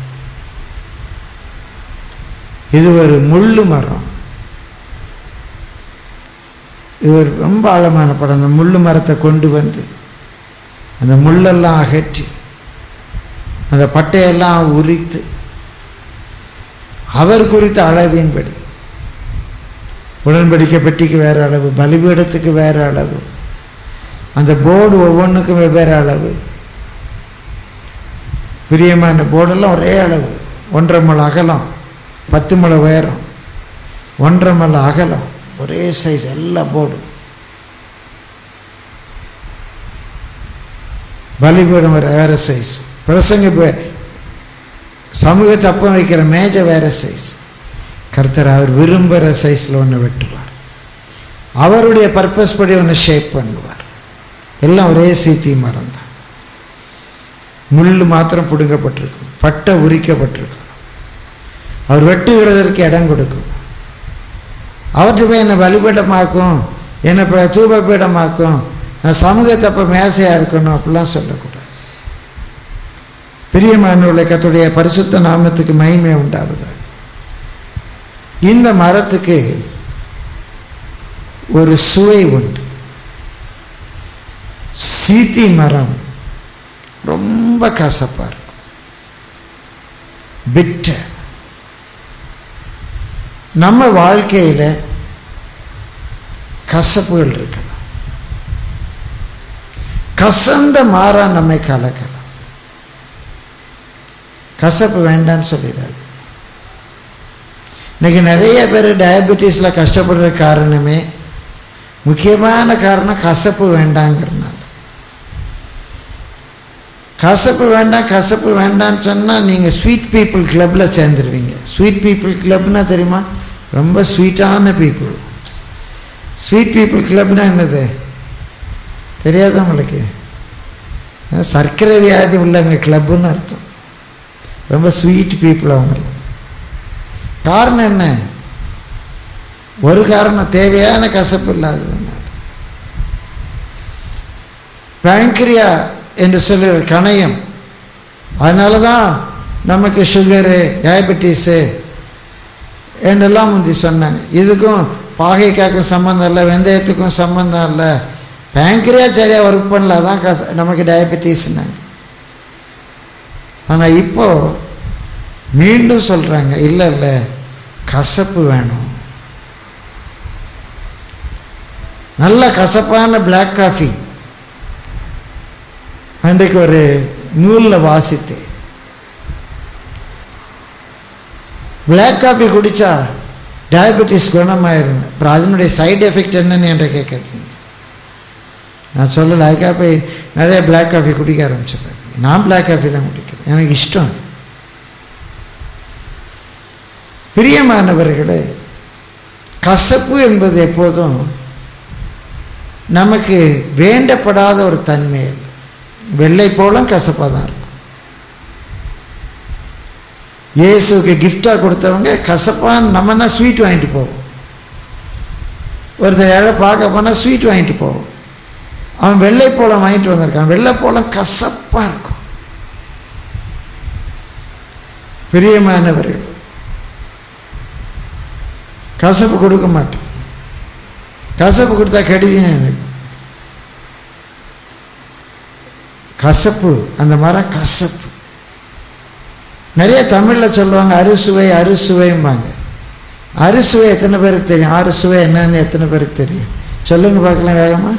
இது ஒரு முள்ளு மரம். இது ஒரு ரொம்ப ஆழமான படம். அந்த முள்ளு மரத்தை கொண்டு வந்து அந்த முள்ளெல்லாம் அகற்றி அந்த பட்டையெல்லாம் உரித்து அவர் குறித்த அளவின்படி, உடன்படிக்கை பெட்டிக்கு வேறு அளவு, பலிபீடத்துக்கு வேறு அளவு, அந்த போர்டு ஒவ்வொன்றுக்கும் வெவ்வேறு அளவு. பிரியமான போர்டெல்லாம் ஒரே அளவு, ஒன்றரை முழ அகலம், பத்து முழ உயரம், ஒன்றரை முழ அகலம், ஒரே சைஸ் எல்லா போர்டும். பலிபீடம் வேற சைஸ், பிரசங்க சமூக தப்பம் வைக்கிற மேஜை வேற சைஸ். கர்த்தர் அவர் விரும்புகிற சைஸில் ஒன்று வெட்டுவார், அவருடைய பர்பஸ் படி ஒன்று ஷேப் பண்ணுவார். எல்லாம் ஒரே சீத்தி மரம் தான். முள் மாத்திரம் பிடுங்கப்பட்டிருக்கும், பட்டை உரிக்கப்பட்டிருக்கும். அவர் வெட்டுகிறதற்கு இடம் கொடுக்கும். அவர்கிட்ட போய் என்னை பலிபீடமாக்கும், என்னை தூப பீடமாக்கும், நான் சமூகத்தப்ப மேசையாக இருக்கணும் அப்படிலாம் சொல்லக்கூடாது. பிரியமானவர்களே, கர்த்தருடைய பரிசுத்த நாமத்துக்கு மகிமை உண்டாகுது. இந்த மரத்துக்கு ஒரு சுவை உண்டு. சீத்தி மரம் ரொம்ப கசப்பா இருக்கும், பிட்டர். நம்ம வாழ்க்கையில கசப்புகள் இருக்கலாம். கசந்த மாறா நம்மை கலக்கலாம். கசப்பு வேண்டான்னு சொல்லிடாது. இன்னைக்கு நிறைய பேர் டயபெட்டிஸ்ல கஷ்டப்படுற காரணமே முக்கியமான காரணம் கசப்பு வேண்டாங்கிறனால. கசப்பு வேண்டாம் கசப்பு வேண்டான்னு சொன்னால் நீங்கள் ஸ்வீட் பீப்புள் கிளப்பில் சேர்ந்துருவீங்க. ஸ்வீட் பீப்புள் கிளப்னா தெரியுமா? ரொம்ப ஸ்வீட்டான பீப்புள். ஸ்வீட் பீப்புள் கிளப்னா என்னது தெரியாது உங்களுக்கு? சர்க்கரை வியாதி உள்ளவங்க கிளப்புன்னு அர்த்தம். ரொம்ப ஸ்வீட் பீப்புள் அவங்களுக்கு. காரணம் என்ன? ஒரு காரணம், தேவையான கசப்பு இல்லாததுனால. பேங்க்ரியா என்று சொல்லுற கணையம், அதனால தான் நமக்கு சுகரு, டயபெட்டிஸு என்றெல்லாம் முந்தி சொன்னாங்க. இதுக்கும் பாகைக்காக்கும் சம்மந்தம் இல்லை, வெந்தயத்துக்கும் சம்மந்தம் இல்லை. பேங்க்ரியா சரியாக ஒர்க் பண்ணல தான் கச நமக்கு டயபெட்டிஸ்னாங்க. ஆனால் இப்போ மீண்டும் சொல்கிறாங்க, இல்லை இல்லை கசப்பு வேணும். நல்ல கசப்பான பிளாக் காஃபி அன்றைக்கு ஒரு நூலில் வாசித்து, பிளாக் காஃபி குடித்தா டயபெட்டிஸ் குணமாயிரும். அப்புறம் அதனுடைய சைடு எஃபெக்ட் என்னன்னு என்கிட்ட கேட்குறீங்க. நான் சொல்லலை, அதுக்காக போய் நிறைய பிளாக் காஃபி குடிக்க ஆரம்பிச்சிடுறேன். நான் பிளாக் காஃபி தான் குடிக்கிறேன், எனக்கு இஷ்டம் அது. பிரியமானவர்களே, கசப்பு என்பது எப்போதும் நமக்கு வேண்டப்படாத ஒரு தன்மை. வெள்ளை போலும் கசப்பாக தான் இருக்கும். இயேசுக்கு கிஃப்டாக கொடுத்தவங்க கசப்பான்னு நம்மனா ஸ்வீட் வாங்கிட்டு போவோம். ஒருத்தர் யாரை பார்க்க போனால் ஸ்வீட் வாங்கிட்டு போவோம். அவன் வெள்ளை போலம் வாங்கிட்டு வந்திருக்கான். வெள்ளை போலம் கசப்பாக இருக்கும். பிரியமானவர்கள், கசப்பு கொடுக்க மாட்டேன். கசப்பு கொடுத்தா கெடுதின்னு எனக்கு கசப்பு, அந்த மரம் கசப்பு. நிறைய தமிழில் சொல்லுவாங்க அறுசுவை அறுசுவைம்பாங்க. அறுசுவை எத்தனை பேருக்கு தெரியும்? அறுசுவை என்னன்னு எத்தனை பேருக்கு தெரியும்? சொல்லுங்க பார்க்கலாம் வேகமா.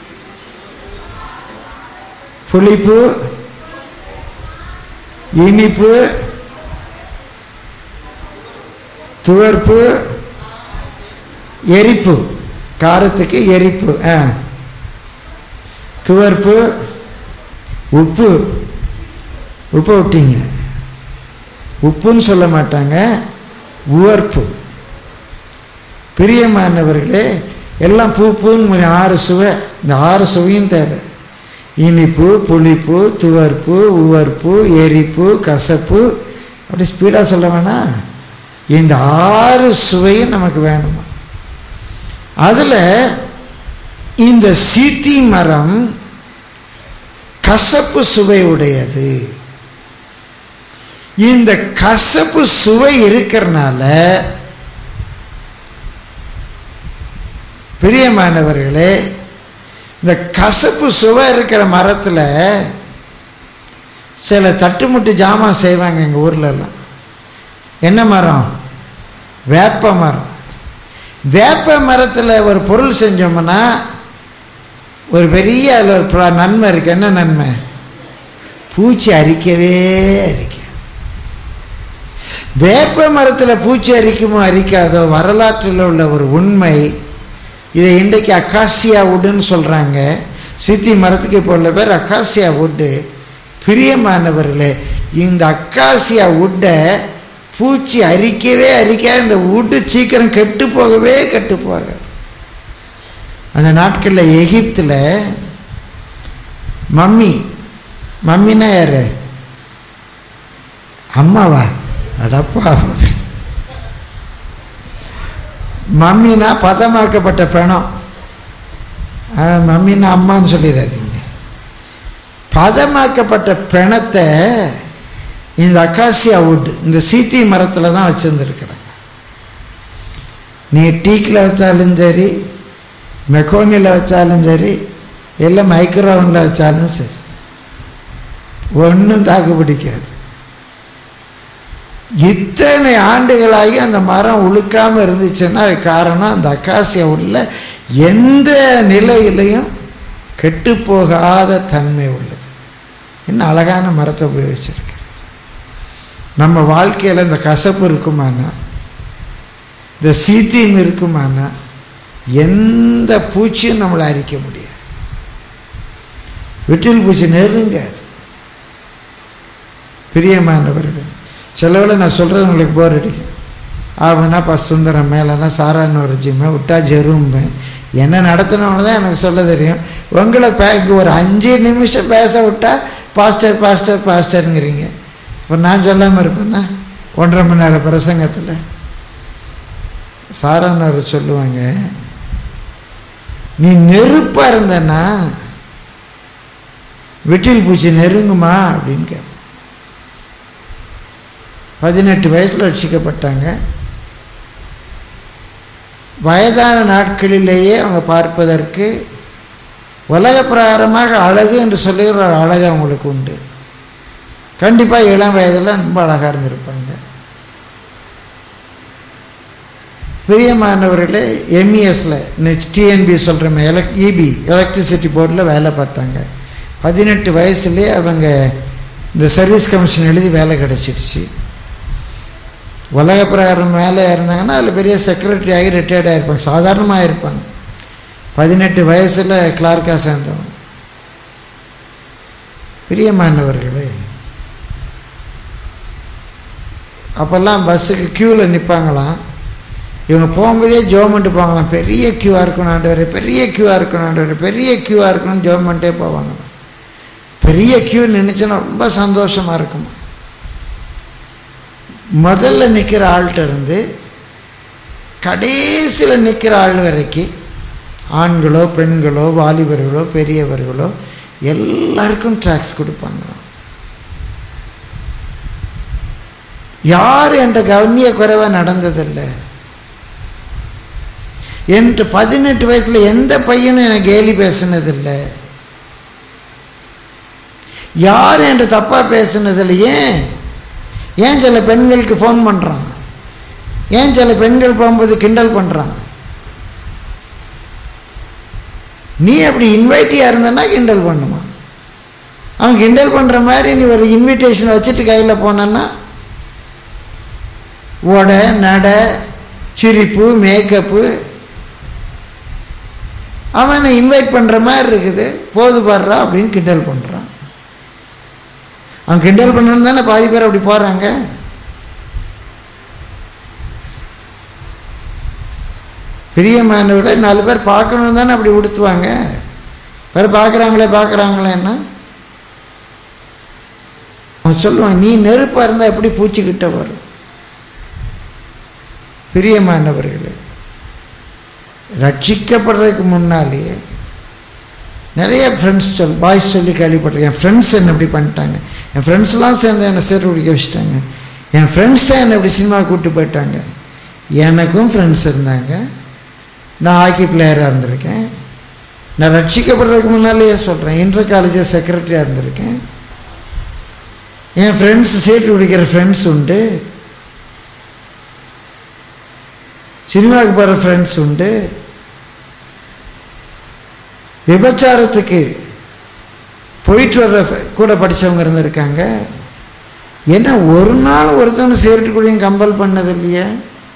புளிப்பு, இனிப்பு, துவர்ப்பு, எரிப்பு. காரத்துக்கு எரிப்பு, துவர்ப்பு, உப்பு. உப்பு விட்டீங்க, உப்புன்னு சொல்ல மாட்டாங்க, உவர்ப்பு. பிரியமானவர்களே, எல்லாம் பூ பூன்னு ஆறு சுவை. இந்த ஆறு சுவையும் தேவை. இனிப்பு, புளிப்பு, துவர்ப்பு, உவர்ப்பு, எரிப்பு, கசப்பு. அப்படி ஸ்பீடாக சொல்ல வேணாம். இந்த ஆறு சுவையும் நமக்கு வேணுமா? அதில் இந்த சீத்தி மரம் கசப்பு சுவை உடையது. இந்த கசப்பு சுவை இருக்கிறனால பிரியமானவர்களே, இந்த கசப்பு சுவை இருக்கிற மரத்தில் சில தட்டுமுட்டு ஜாமான் செய்வாங்க எங்கள் ஊர்லலாம். என்ன மரம்? வேப்ப மரம். வேப்ப மரத்தில் ஒரு பொருள் செஞ்சோம்னா ஒரு பெரிய அதில் ஒரு நன்மை இருக்குது. என்ன நன்மை? பூச்சி அரிக்கவே அரிக்காது. வேப்ப மரத்தில் பூச்சி அரிக்குமோ அரிக்காதோ வரலாற்றில் உள்ள ஒரு உண்மை. இதை இன்றைக்கு அக்காசியா வுட்டுன்னு சொல்கிறாங்க. சித்தி மரத்துக்கு இப்போ உள்ள பேர் அக்காசியா வுட்டு. பிரியமானவர்களே, இந்த அக்காசியா வுட்டை பூச்சி அரிக்கவே அரிக்காது. இந்த வுட்டு சீக்கிரம் கெட்டு போகவே கெட்டு போகாது. அந்த நாட்களில் எகிப்தில் மம்மி, மம்மின்னா யார்? அம்மாவா? அடப்பா. மம்மினா பதமாக்கப்பட்ட பிணம். மம்மின்னா அம்மான்னு சொல்லிடாதீங்க. பதமாக்கப்பட்ட பிணத்தை இந்த அக்காசியா வுட், இந்த சீத்தி மரத்தில் தான் வச்சுருந்துருக்குறாங்க. நீ டீக்கில் வச்சாலும் சரி, மெக்கோனியில் வச்சாலும் சரி, இல்லை மைக்ரோவனில் வச்சாலும் சரி, ஒன்றும் தாக்கு பிடிக்காது. இத்தனை ஆண்டுகளாகி அந்த மரம் உழுக்காமல் இருந்துச்சுன்னா அது காரணம் அந்த அக்காசியா உள்ள எந்த நிலையிலையும் கெட்டு போகாத தன்மை உள்ளது. இன்னும் அழகான மரத்தை உபயோகிச்சிருக்கு. நம்ம வாழ்க்கையில் இந்த கசப்பு இருக்குமானா, இந்த சீத்தியம் இருக்குமானா, எந்த பூச்சியும் நம்மளை அரிக்க முடியாது. விட்டில் பூச்சி நெருங்காது. பிரியமானவர்கள், சிலவில் நான் சொல்கிறது உங்களுக்கு போர் அடிக்கும். ஆகுனா பசுந்தரம் மேலேனா சாரான்னு ஒரு ஜிம்மை விட்டா ஜெரும்பேன். என்ன நடத்தினவனு தான் எனக்கு சொல்ல தெரியும். உங்களை பே ஒரு அஞ்சு நிமிஷம் பேச விட்டால் பாஸ்டர் பாஸ்டர் பாஸ்டருங்கிறீங்க. இப்போ நான் சொல்லாமல் இருப்பேன்னா ஒன்றரை மணி நேரம் பிரசங்கத்தில் சாரான்னு சொல்லுவாங்க, நீ நெருப்பாக இருந்தன்னா விட்டில் பூச்சி நெருங்குமா அப்படின்னு கேட்பேன். பதினெட்டு வயசில் ரட்சிக்கப்பட்டாங்க. வயதான நாட்களிலேயே அவங்க பார்ப்பதற்கு உலக பிரகாரமாக அழகு என்று சொல்லுகிற ஒரு அழகு அவங்களுக்கு உண்டு. கண்டிப்பாக இளம் வயதில் ரொம்ப அழகாக இருந்திருப்பாங்க. பிரியமானவர்களே, எம்இஎஸில் டிஎன்பி சொல்கிறோமே, எலக் இபி எலக்ட்ரிசிட்டி போர்டில் வேலை பார்த்தாங்க. பதினெட்டு வயசுலேயே அவங்க இந்த சர்வீஸ் கமிஷன் எழுதி வேலை கிடச்சிடுச்சு. உலக பிரகாரம் வேலை இருந்தாங்கன்னா அதில் பெரிய செக்ரட்டரி ஆகி ரிட்டையர்ட் ஆகிருப்பாங்க. சாதாரணமாக இருப்பாங்க. பதினெட்டு வயசில் கிளார்க்காக சேர்ந்தவங்க. பிரியமானவர்களே, அப்போல்லாம் பஸ்ஸுக்கு க்யூவில் நிற்பாங்களாம். இவங்க போகும்போதே ஜோம் பண்ணிட்டு போவாங்களாம், பெரிய க்யூவாக இருக்கணும் ஆண்டவரே, பெரிய க்யூவாக இருக்கணும் ஆண்டவரே, பெரிய க்யூவாக இருக்கணும்னு ஜோம் பண்ணிட்டே போவாங்களாம். பெரிய க்யூ நினைச்சுன்னா ரொம்ப சந்தோஷமாக இருக்குமா. முதல்ல நிற்கிற ஆள்கிட்ட இருந்து கடைசியில் நிற்கிற ஆள் வரைக்கும் ஆண்களோ பெண்களோ வாலிபர்களோ பெரியவர்களோ எல்லாருக்கும் டாக்ஸ் கொடுப்பாங்களாம். யார் என்ற கவனிய குறைவாக நடந்ததில்லை. என்கிட்ட பதினெட்டு வயசில் எந்த பையனும் எனக்கு கேலி பேசினதில்லை. யார் என்று தப்பாக பேசினதில்லை. ஏன் ஏன் சில பெண்களுக்கு ஃபோன் பண்ணுறான், ஏன் சில பெண்கள் போகும்போது கிண்டல் பண்ணுறான். நீ அப்படி இன்வைட்டியாக இருந்தனா கிண்டல் பண்ணுமா? அவன் கிண்டல் பண்ணுற மாதிரி நீ ஒரு இன்விடேஷன் வச்சுட்டு கையில் போனன்னா ஓட நட சிரிப்பு மேக்கப்பு அவனை இன்வைட் பண்ணுற மாதிரி இருக்குது, போது பாடுறா அப்படின்னு கிண்டல் பண்ணுறான். அவன் கிண்டல் பண்ணணும் தானே பாதி பேர் அப்படி போகிறாங்க. பிரியமானவர்களே, நாலு பேர் பார்க்கணும் தானே அப்படி உடுத்துவாங்க. பேர் பார்க்குறாங்களே பார்க்குறாங்களேன்னா அவன் சொல்லுவான், நீ நெருப்பாக இருந்தால் எப்படி பூச்சிக்கிட்ட வரும். பிரியமானவர்களே, ரட்சிக்கப்படுறதுக்கு முன்னாலேயே நிறைய ஃப்ரெண்ட்ஸ் சொல் பாய்ஸ் சொல்லி கேள்விப்பட்டிருக்கேன். என் ஃப்ரெண்ட்ஸ் என்ன இப்படி பண்ணிட்டாங்க, என் ஃப்ரெண்ட்ஸ்லாம் சேர்ந்து என்னை சேர் பிடிக்க வச்சுட்டாங்க, என் ஃப்ரெண்ட்ஸ் தான் என்னை இப்படி சினிமா கூப்பிட்டு போயிட்டாங்க. எனக்கும் ஃப்ரெண்ட்ஸ் இருந்தாங்க, நான் ஹாக்கி பிளேயராக இருந்திருக்கேன். நான் ரட்சிக்கப்படுறதுக்கு முன்னாலேயே சொல்கிறேன், இன்டர் காலேஜ் செக்ரட்டரியாக இருந்திருக்கேன். என் ஃப்ரெண்ட்ஸ் சீட்டு பிடிக்கிற ஃப்ரெண்ட்ஸ் உண்டு, சினிமாவுக்கு போகிற ஃப்ரெண்ட்ஸ் உண்டு, விபச்சாரத்துக்கு போயிட்டு வர்ற கூட படித்தவங்க இருந்திருக்காங்க. ஏன்னா ஒரு நாள் ஒருத்தவங்க சேரிட்டு கூடயும் கம்பல் பண்ணது இல்லையா.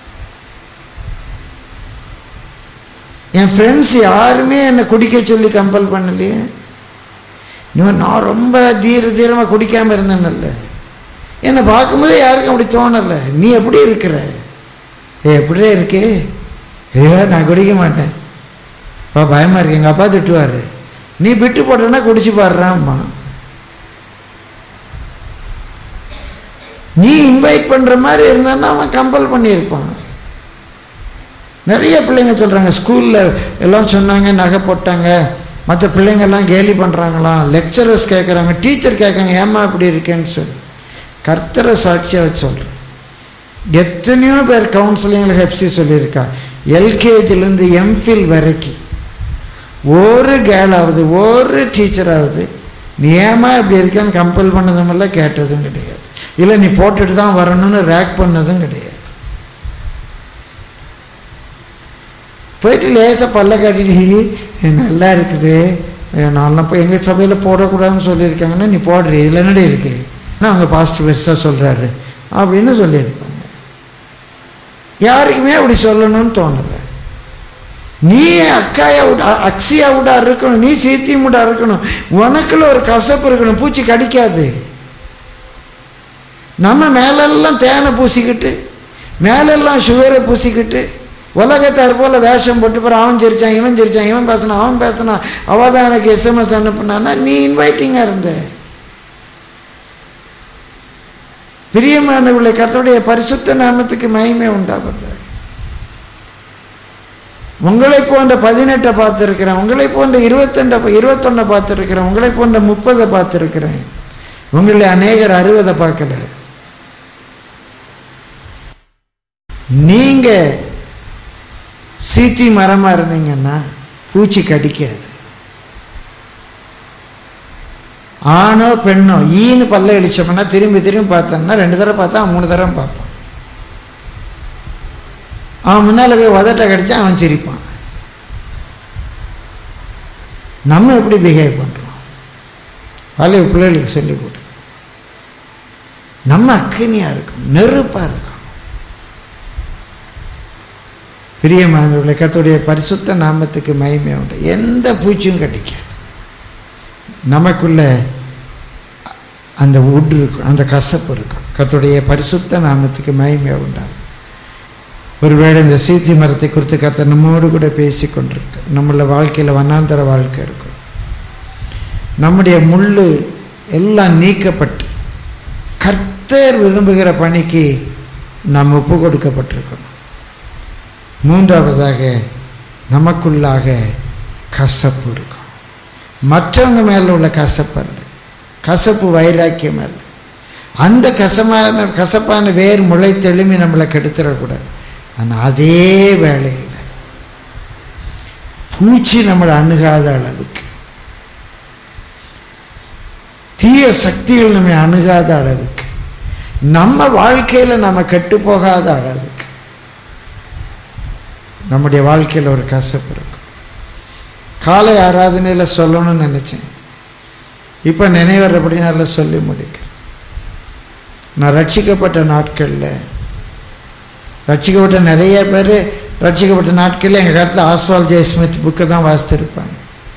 என் ஃப்ரெண்ட்ஸ் யாருமே என்னை குடிக்க சொல்லி கம்பல் பண்ணலையே. இன்னும் நான் ரொம்ப தீர தீரமாக குடிக்காமல் இருந்தேன்ல, என்னை பார்க்கும்போதே யாருக்கும் அப்படி தோணலை. நீ எப்படி இருக்கிற, ஏ எப்படியே இருக்கே, ஏ நான் குடிக்க மாட்டேன், அப்பா பயமாக இருக்கு, எங்கள் அப்பா திட்டுவார், நீ விட்டு போட்டேன்னா குடிச்சு பாடுறாம்மா. நீ இன்வைட் பண்ணுற மாதிரி இருந்தான்னா அவன் கம்பல் பண்ணியிருப்பான். நிறைய பிள்ளைங்க சொல்கிறாங்க, ஸ்கூலில் எல்லாம் சொன்னாங்க நகை போட்டாங்க, மற்ற பிள்ளைங்கள்லாம் கேலி பண்ணுறாங்களாம், லெக்சரர்ஸ் கேட்குறாங்க, டீச்சர் கேட்குறாங்க, ஏம்மா இப்படி இருக்கேன்னு சொல்லி. கர்த்தரை சாட்சியாக வச்சு சொல்கிறேன், எத்தனையோ பேர் கவுன்சிலிங்கில் ஹெப்சி சொல்லியிருக்கா, எல்கேஜிலேருந்து எம்ஃபில் வரைக்கும் ஒரு கேர்ளாவது ஒரு டீச்சராவது நீ ஏமா இப்படி இருக்கேன்னு கம்பல் பண்ணதும் இல்லை, கேட்டதும் கிடையாது. இல்லை நீ போட்டுட்டு தான் வரணும்னு ரேக் பண்ணதும் கிடையாது. போயிட்டு லேசாக பல்ல காட்டிட்டு நல்லா இருக்குது, நான்லாம் இப்போ எங்கள் சபையில் போடக்கூடாதுன்னு சொல்லியிருக்காங்கன்னா நீ போடுற, இதில் என்னடி இருக்கு, நான் அவங்க பாஸ்டர் பெருசாக சொல்கிறாரு அப்படின்னு சொல்லியிருப்பாங்க. யாருக்குமே அப்படி சொல்லணும்னு தோணலை. நீ அக்காயா விடா அக்ஸியா விடா இருக்கணும், நீ சீத்தி விடா இருக்கணும், உனக்குள்ள ஒரு கசப்பு இருக்கணும், பூச்சி கடிக்காது. நம்ம மேலெல்லாம் தேனை பூசிக்கிட்டு மேலெல்லாம் சுகரை பூசிக்கிட்டு உலகத்தார் போல வேஷம் போட்டு போகிற, அவன் சிரிச்சான் இவன் சிரிச்சான் இவன் பேசினான் அவன் பேசினான் அவள் தான் எனக்கு எஸ்எம்எஸ் அனுப்புனான்னா நீ இன்வைட்டிங்காக இருந்த. பிரியமானவர்களே, கர்த்தருடைய பரிசுத்த நாமத்துக்கு மகிமை உண்டாகுது. உங்களை போன்ற பதினெட்டை பார்த்துருக்கிறேன், உங்களை போன்ற இருபத்தெண்டை இருபத்தொன்னை பார்த்துருக்கிறேன், உங்களை போன்ற முப்பதை பார்த்துருக்கிறேன், உங்களை அநேகர் அறுபதை பார்க்கல. நீங்க சீத்தி மரமாக இருந்தீங்கன்னா பூச்சி கடிக்காது. ஆணோ பெண்ணோ ஈன்னு பல்ல இடிச்சோம்னா திரும்பி திரும்பி பார்த்தோம்னா ரெண்டு தடவை பார்த்தா மூணு தடவை பார்ப்பான். அவன் முன்னால் போய் உதட்ட கடிச்சா அவன் சிரிப்பான். நம்ம எப்படி பிஹேவ் பண்ணுறோம், பழைய பிள்ளைகளுக்கு சொல்லிக் கொடு. நம்ம அக்கினியாக இருக்கும், நெருப்பாக இருக்கும். பிரியமானவர்களே, கர்த்தருடைய பரிசுத்த நாமத்துக்கு மகிமை உண்டு. எந்த பூச்சியும் கடிக்காது. நமக்குள்ள அந்த உட் இருக்கும், அந்த கசப்பு இருக்கும். கர்த்தருடைய பரிசுத்த நாமத்துக்கு மகிமை உண்டாகும். ஒருவேளை இந்த சீத்தி மரத்தை குறித்து கர்த்தர் நம்மோடு கூட பேசி கொண்டிருக்கு. நம்மள வாழ்க்கையில் வண்ணாந்தர வாழ்க்கை இருக்கும். நம்முடைய முள் எல்லாம் நீக்கப்பட்டு கர்த்தர் விரும்புகிற பணிக்கு நாம் ஒப்பு கொடுக்கப்பட்டிருக்கணும். மூன்றாவதாக நமக்குள்ளாக கசப்பு இருக்கும். மற்றவங்க மேலே உள்ள கசப்பு அல்ல, கசப்பு வைராக்கியம் அல்ல. அந்த கசமான கசப்பான வேர் முளை தெளிமி நம்மளை கெடுத்துடக்கூடாது. ஆனால் அதே வேளையில் பூச்சி நம்மளை அணுகாத அளவுக்கு, தீய சக்திகள் நம்மை அணுகாத அளவுக்கு, நம்ம வாழ்க்கையில் நம்ம கெட்டு போகாத அளவுக்கு நம்முடைய வாழ்க்கையில் ஒரு கசப்பு இருக்கும். காலை ஆராதனையில் சொல்லணும்னு நினச்சேன், இப்போ நினைவரப்படி நல்லா சொல்லி முடிக்கிறேன். நான் ரட்சிக்கப்பட்ட நாட்களில், ரட்சிக்கப்பட்ட நிறைய பேர் ரட்சிக்கப்பட்ட நாட்களில் எங்கள் கருத்தில் ஆஸ்வால் ஜே ஸ்மித் புக்கை தான் வாசித்திருப்பாங்க.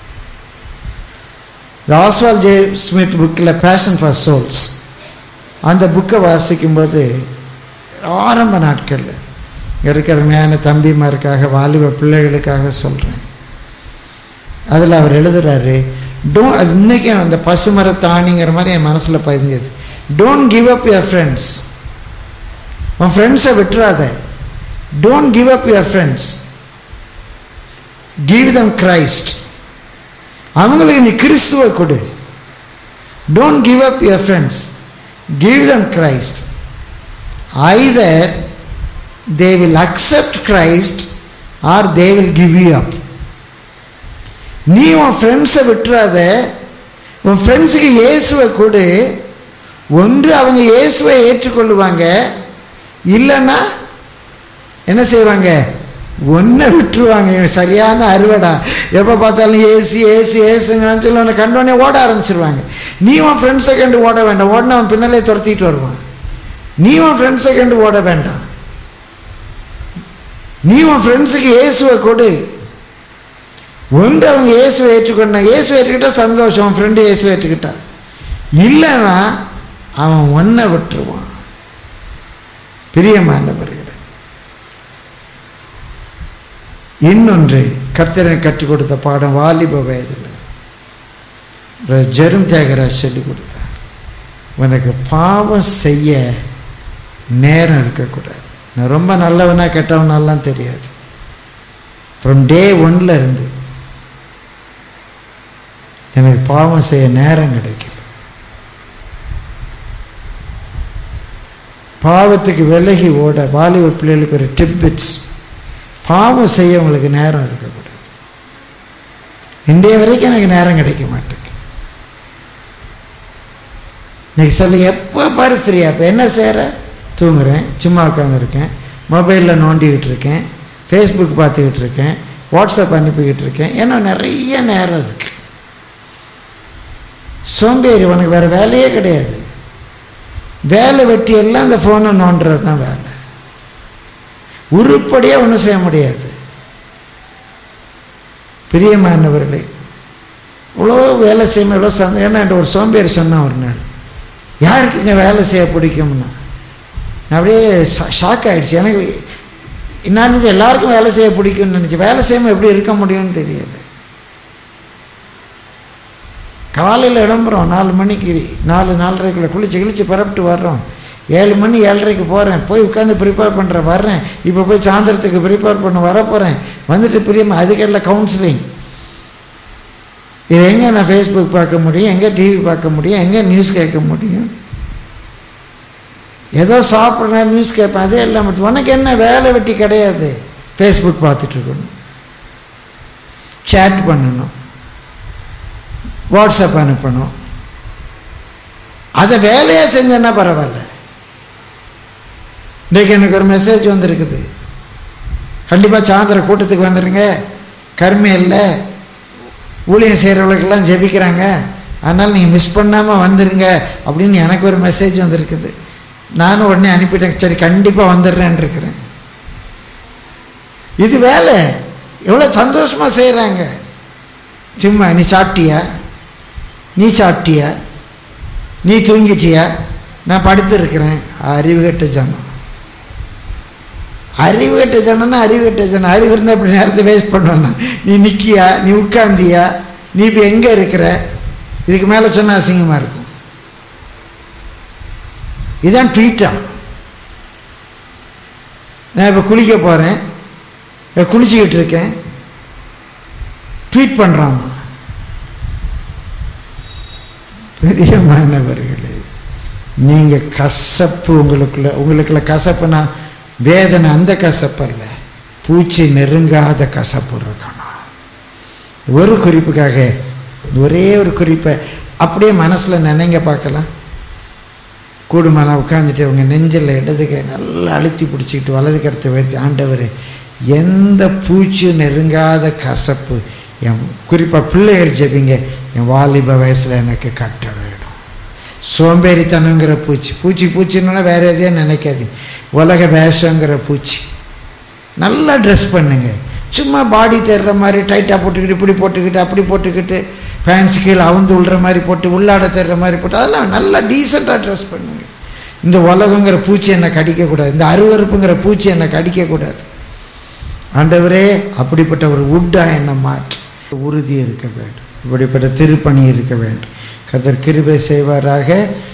இந்த ஆஸ்வால் ஜே ஸ்மித் புக்கில் பேஷன் ஃபார் சோல்ஸ் அந்த புக்கை வாசிக்கும்போது ஆரம்ப நாட்களில் இருக்கிற மேன தம்பிமாருக்காக வாலிப பிள்ளைகளுக்காக சொல்கிறேன். அதில் அவர் எழுதுகிறாரு, டோ அது இன்றைக்கும் அந்த பசுமரத்தாணிங்கிற மாதிரி என் மனசில் பதிஞ்சது. Don't give up your friends. உன் ஃப்ரெண்ட்ஸை விட்டுறாத. Don't give up your friends, give them Christ. அவங்களுக்கு நீ கிறிஸ்துவை கொடு. Don't give up your friends, give them Christ. Either they will accept Christ or they will give you up. நீ உன் ஃப்ரெண்ட்ஸை விட்டுறாத, உன் ஃப்ரெண்ட்ஸுக்கு இயேசுவை கொடு. ஒன்று அவங்க இயேசுவை ஏற்றுக்கொள்ளுவாங்க, இல்லைன்னா என்ன செய்வாங்க, ஒன்றை விட்டுருவாங்க. சரியான அறுவடா, எப்போ பார்த்தாலும் ஏசு ஏசு ஏசுங்கன்னு சொல்லி உன்னை கண்டோடனே ஓட ஆரம்பிச்சிருவாங்க. நீ உன் ஃப்ரெண்ட்ஸை கண்டு ஓட வேண்டாம், ஓடனா அவன் பின்னாலே துரத்திட்டு வருவான். நீ உன் ஃப்ரெண்ட்ஸை கண்டு ஓட வேண்டாம், நீ உன் ஃப்ரெண்ட்ஸுக்கு இயேசுவை கொடு. ஒன்று அவங்க இயேசுவை ஏற்றுக்கொண்டா, இயேசுவை ஏற்றுக்கிட்டா சந்தோஷம், அவன் ஃப்ரெண்டு இயேசுவை ஏற்றுக்கிட்டா. இல்லைன்னா அவன் ஒன்றை விட்டுருவான். பிரியமானவர்களே, இன்னொன்று கர்த்தரை கற்றுக் கொடுத்த பாடம் வாலிப வயதில் ஜெரும் தியாகராஜ் சொல்லிக் கொடுத்தார். உனக்கு பாவம் செய்ய நேரம் இருக்கக்கூடாது. நான் ரொம்ப நல்லவனா கெட்டவனாலாம் தெரியாது. ஃப்ரம் டே ஒன்ல இருந்து எனக்கு பாவம் செய்ய நேரம் கிடைக்கல. பாவத்துக்கு விலகி ஓட வாலிப பிள்ளைகளுக்கு ஒரு டிப்ஸ், பாவம் செய்ய உங்களுக்கு நேரம் இருக்கக்கூடாது. இன்றைய வரைக்கும் எனக்கு நேரம் கிடைக்க மாட்டேங்குது. இன்னைக்கு சொல்லுங்க, எப்போ பாரு ஃப்ரீயா, இப்போ என்ன செய்கிற? தூங்குறேன், சும்மா உட்காந்துருக்கேன், மொபைலில் நோண்டிக்கிட்டு இருக்கேன், ஃபேஸ்புக் பார்த்துக்கிட்டு இருக்கேன், வாட்ஸ்அப் அனுப்பிக்கிட்டு இருக்கேன். ஏன்னா நிறைய நேரம் இருக்கு. சோம்பேறி, உனக்கு வேறு வேலையே கிடையாது. வேலை வெட்டி எல்லாம் இந்த ஃபோனை நோண்டுறது தான் வேலை. உருப்படியாக ஒன்றும் செய்ய முடியாது. பிரியமானவர்களே, இவ்வளோ வேலை செய்யணும், இவ்வளோ சந்தோஷம். ஏன்னா ஒரு சோம்பேறி சொன்னான் ஒரு நாள், யாருக்கு இங்கே வேலை செய்ய பிடிக்கும்னா, நான் அப்படியே ஷாக் ஆகிடுச்சு. எனக்கு என்ன நினச்சி எல்லாருக்கும் வேலை செய்ய பிடிக்கும்னு நினச்சி, வேலை செய்யாமல் எப்படி இருக்க முடியும்னு தெரியல. காலையில் இடம்புறோம், நாலு மணிக்கு நாலு நாலரைக்குள்ளே குளிச்சு கிழிச்சு பரப்பிட்டு வர்றோம். ஏழு மணி ஏழரைக்கு போகிறேன், போய் உட்காந்து ப்ரிப்பேர் பண்ணுறேன், வர்றேன். இப்போ போய் சாயந்தரத்துக்கு ப்ரிப்பேர் பண்ண வர போகிறேன். வந்துட்டு பிரியமா அதுக்கெல்லாம் கவுன்சிலிங். இது எங்கே நான் ஃபேஸ்புக் பார்க்க முடியும், எங்கே டிவி பார்க்க முடியும், எங்கே நியூஸ் கேட்க முடியும்? ஏதோ சாப்பிட்றேன், நியூஸ் கேட்பேன், அதே இல்லாமல் உனக்கு என்ன வேலை வெட்டி கிடையாது? ஃபேஸ்புக் பார்த்துட்டு இருக்கணும், சேட் பண்ணணும், வாட்ஸ்அப் அனுப்பணும். அதை வேலையாக செஞ்சேன்னா பரவாயில்ல. இன்றைக்கு எனக்கு ஒரு மெசேஜ் வந்திருக்குது, கண்டிப்பாக சாயந்தரம் கூட்டத்துக்கு வந்துடுங்க, கருமையில் ஊழியம் செய்கிறவர்களுக்கெல்லாம் ஜெபிக்கிறாங்க, அதனால் நீங்கள் மிஸ் பண்ணாமல் வந்துடுங்க அப்படின்னு எனக்கு ஒரு மெசேஜ் வந்திருக்குது. நானும் உடனே அனுப்பிட்டேன், சரி கண்டிப்பாக வந்துடுறேன் இருக்கிறேன். இது வேலை எவ்வளோ சந்தோஷமாக செய்கிறாங்க. சும்மா நீ சாப்பிட்டியா, நீ சாப்பிட்டியா, நீ தூங்கிட்டியா? நான் படுத்துருக்கிறேன். அறிவு கட்ட ஜனம். அறிவு கட்ட ஜனம்னா அறிவு கட்ட ஜனம். அறிவு இருந்தால் அப்படி நேரத்தை வேஸ்ட் பண்ணுவேன்னா, நீ நிற்கியா, நீ உட்காந்தியா, நீ இப்போ எங்கே இருக்கிற, இதுக்கு மேலே சொன்னால் அசிங்கமாக இருக்கும். இதுதான் ட்வீட்டா. நான் இப்போ குளிக்க போகிறேன், குளிச்சுக்கிட்டு இருக்கேன், ட்வீட் பண்ணுறாங்க. பெரியமானவர்களே, நீங்கள் கசப்பு உங்களுக்குள்ள உங்களுக்குள்ள கசப்புனா வேதனை, அந்த கசப்பு இல்லை, பூச்சி நெருங்காத கசப்பு இருக்கணும். ஒரு குறிப்புக்காக ஒரே ஒரு குறிப்பை அப்படியே மனசில் நினைங்க பார்க்கலாம். கூடுமான உட்காந்துட்டு அவங்க நெஞ்சில் இடதுகை நல்லா அழுத்தி பிடிச்சிக்கிட்டு வலது கருத்தை வைத்து, ஆண்டவர் எந்த பூச்சி நெருங்காத கசப்பு, என் குறிப்பாக பிள்ளைகள் ஜெபிங்க, என் வாலிப வயசில் எனக்கு கட்ட வேணும். சோம்பேறித்தனங்கிற பூச்சி, பூச்சி பூச்சின்னா வேறு எதையும் நினைக்காது, உலக வேஷங்கிற பூச்சி. நல்லா ட்ரெஸ் பண்ணுங்க, சும்மா பாடி தேடுற மாதிரி டைட்டாக போட்டுக்கிட்டு இப்படி போட்டுக்கிட்டு அப்படி போட்டுக்கிட்டு ஃபேன்ஸ் கீழே அவுந்து விழுற மாதிரி போட்டு உள்ளாட தேடுற மாதிரி போட்டு அதெல்லாம் நல்லா டீசெண்டாக ட்ரெஸ் பண்ணுங்க. இந்த உலகங்கிற பூச்சி என்னை கடிக்கக்கூடாது, இந்த அருவறுப்புங்கிற பூச்சி என்னை கடிக்கக்கூடாது. ஆண்டவரே அப்படிப்பட்ட ஒரு உட்டாக என்னை மாற்றி உறுதி இருக்க வேண்டும், இப்படிப்பட்ட திருப்பணி இருக்க வேண்டும். கர்த்தர் கிருபை செய்வாராக.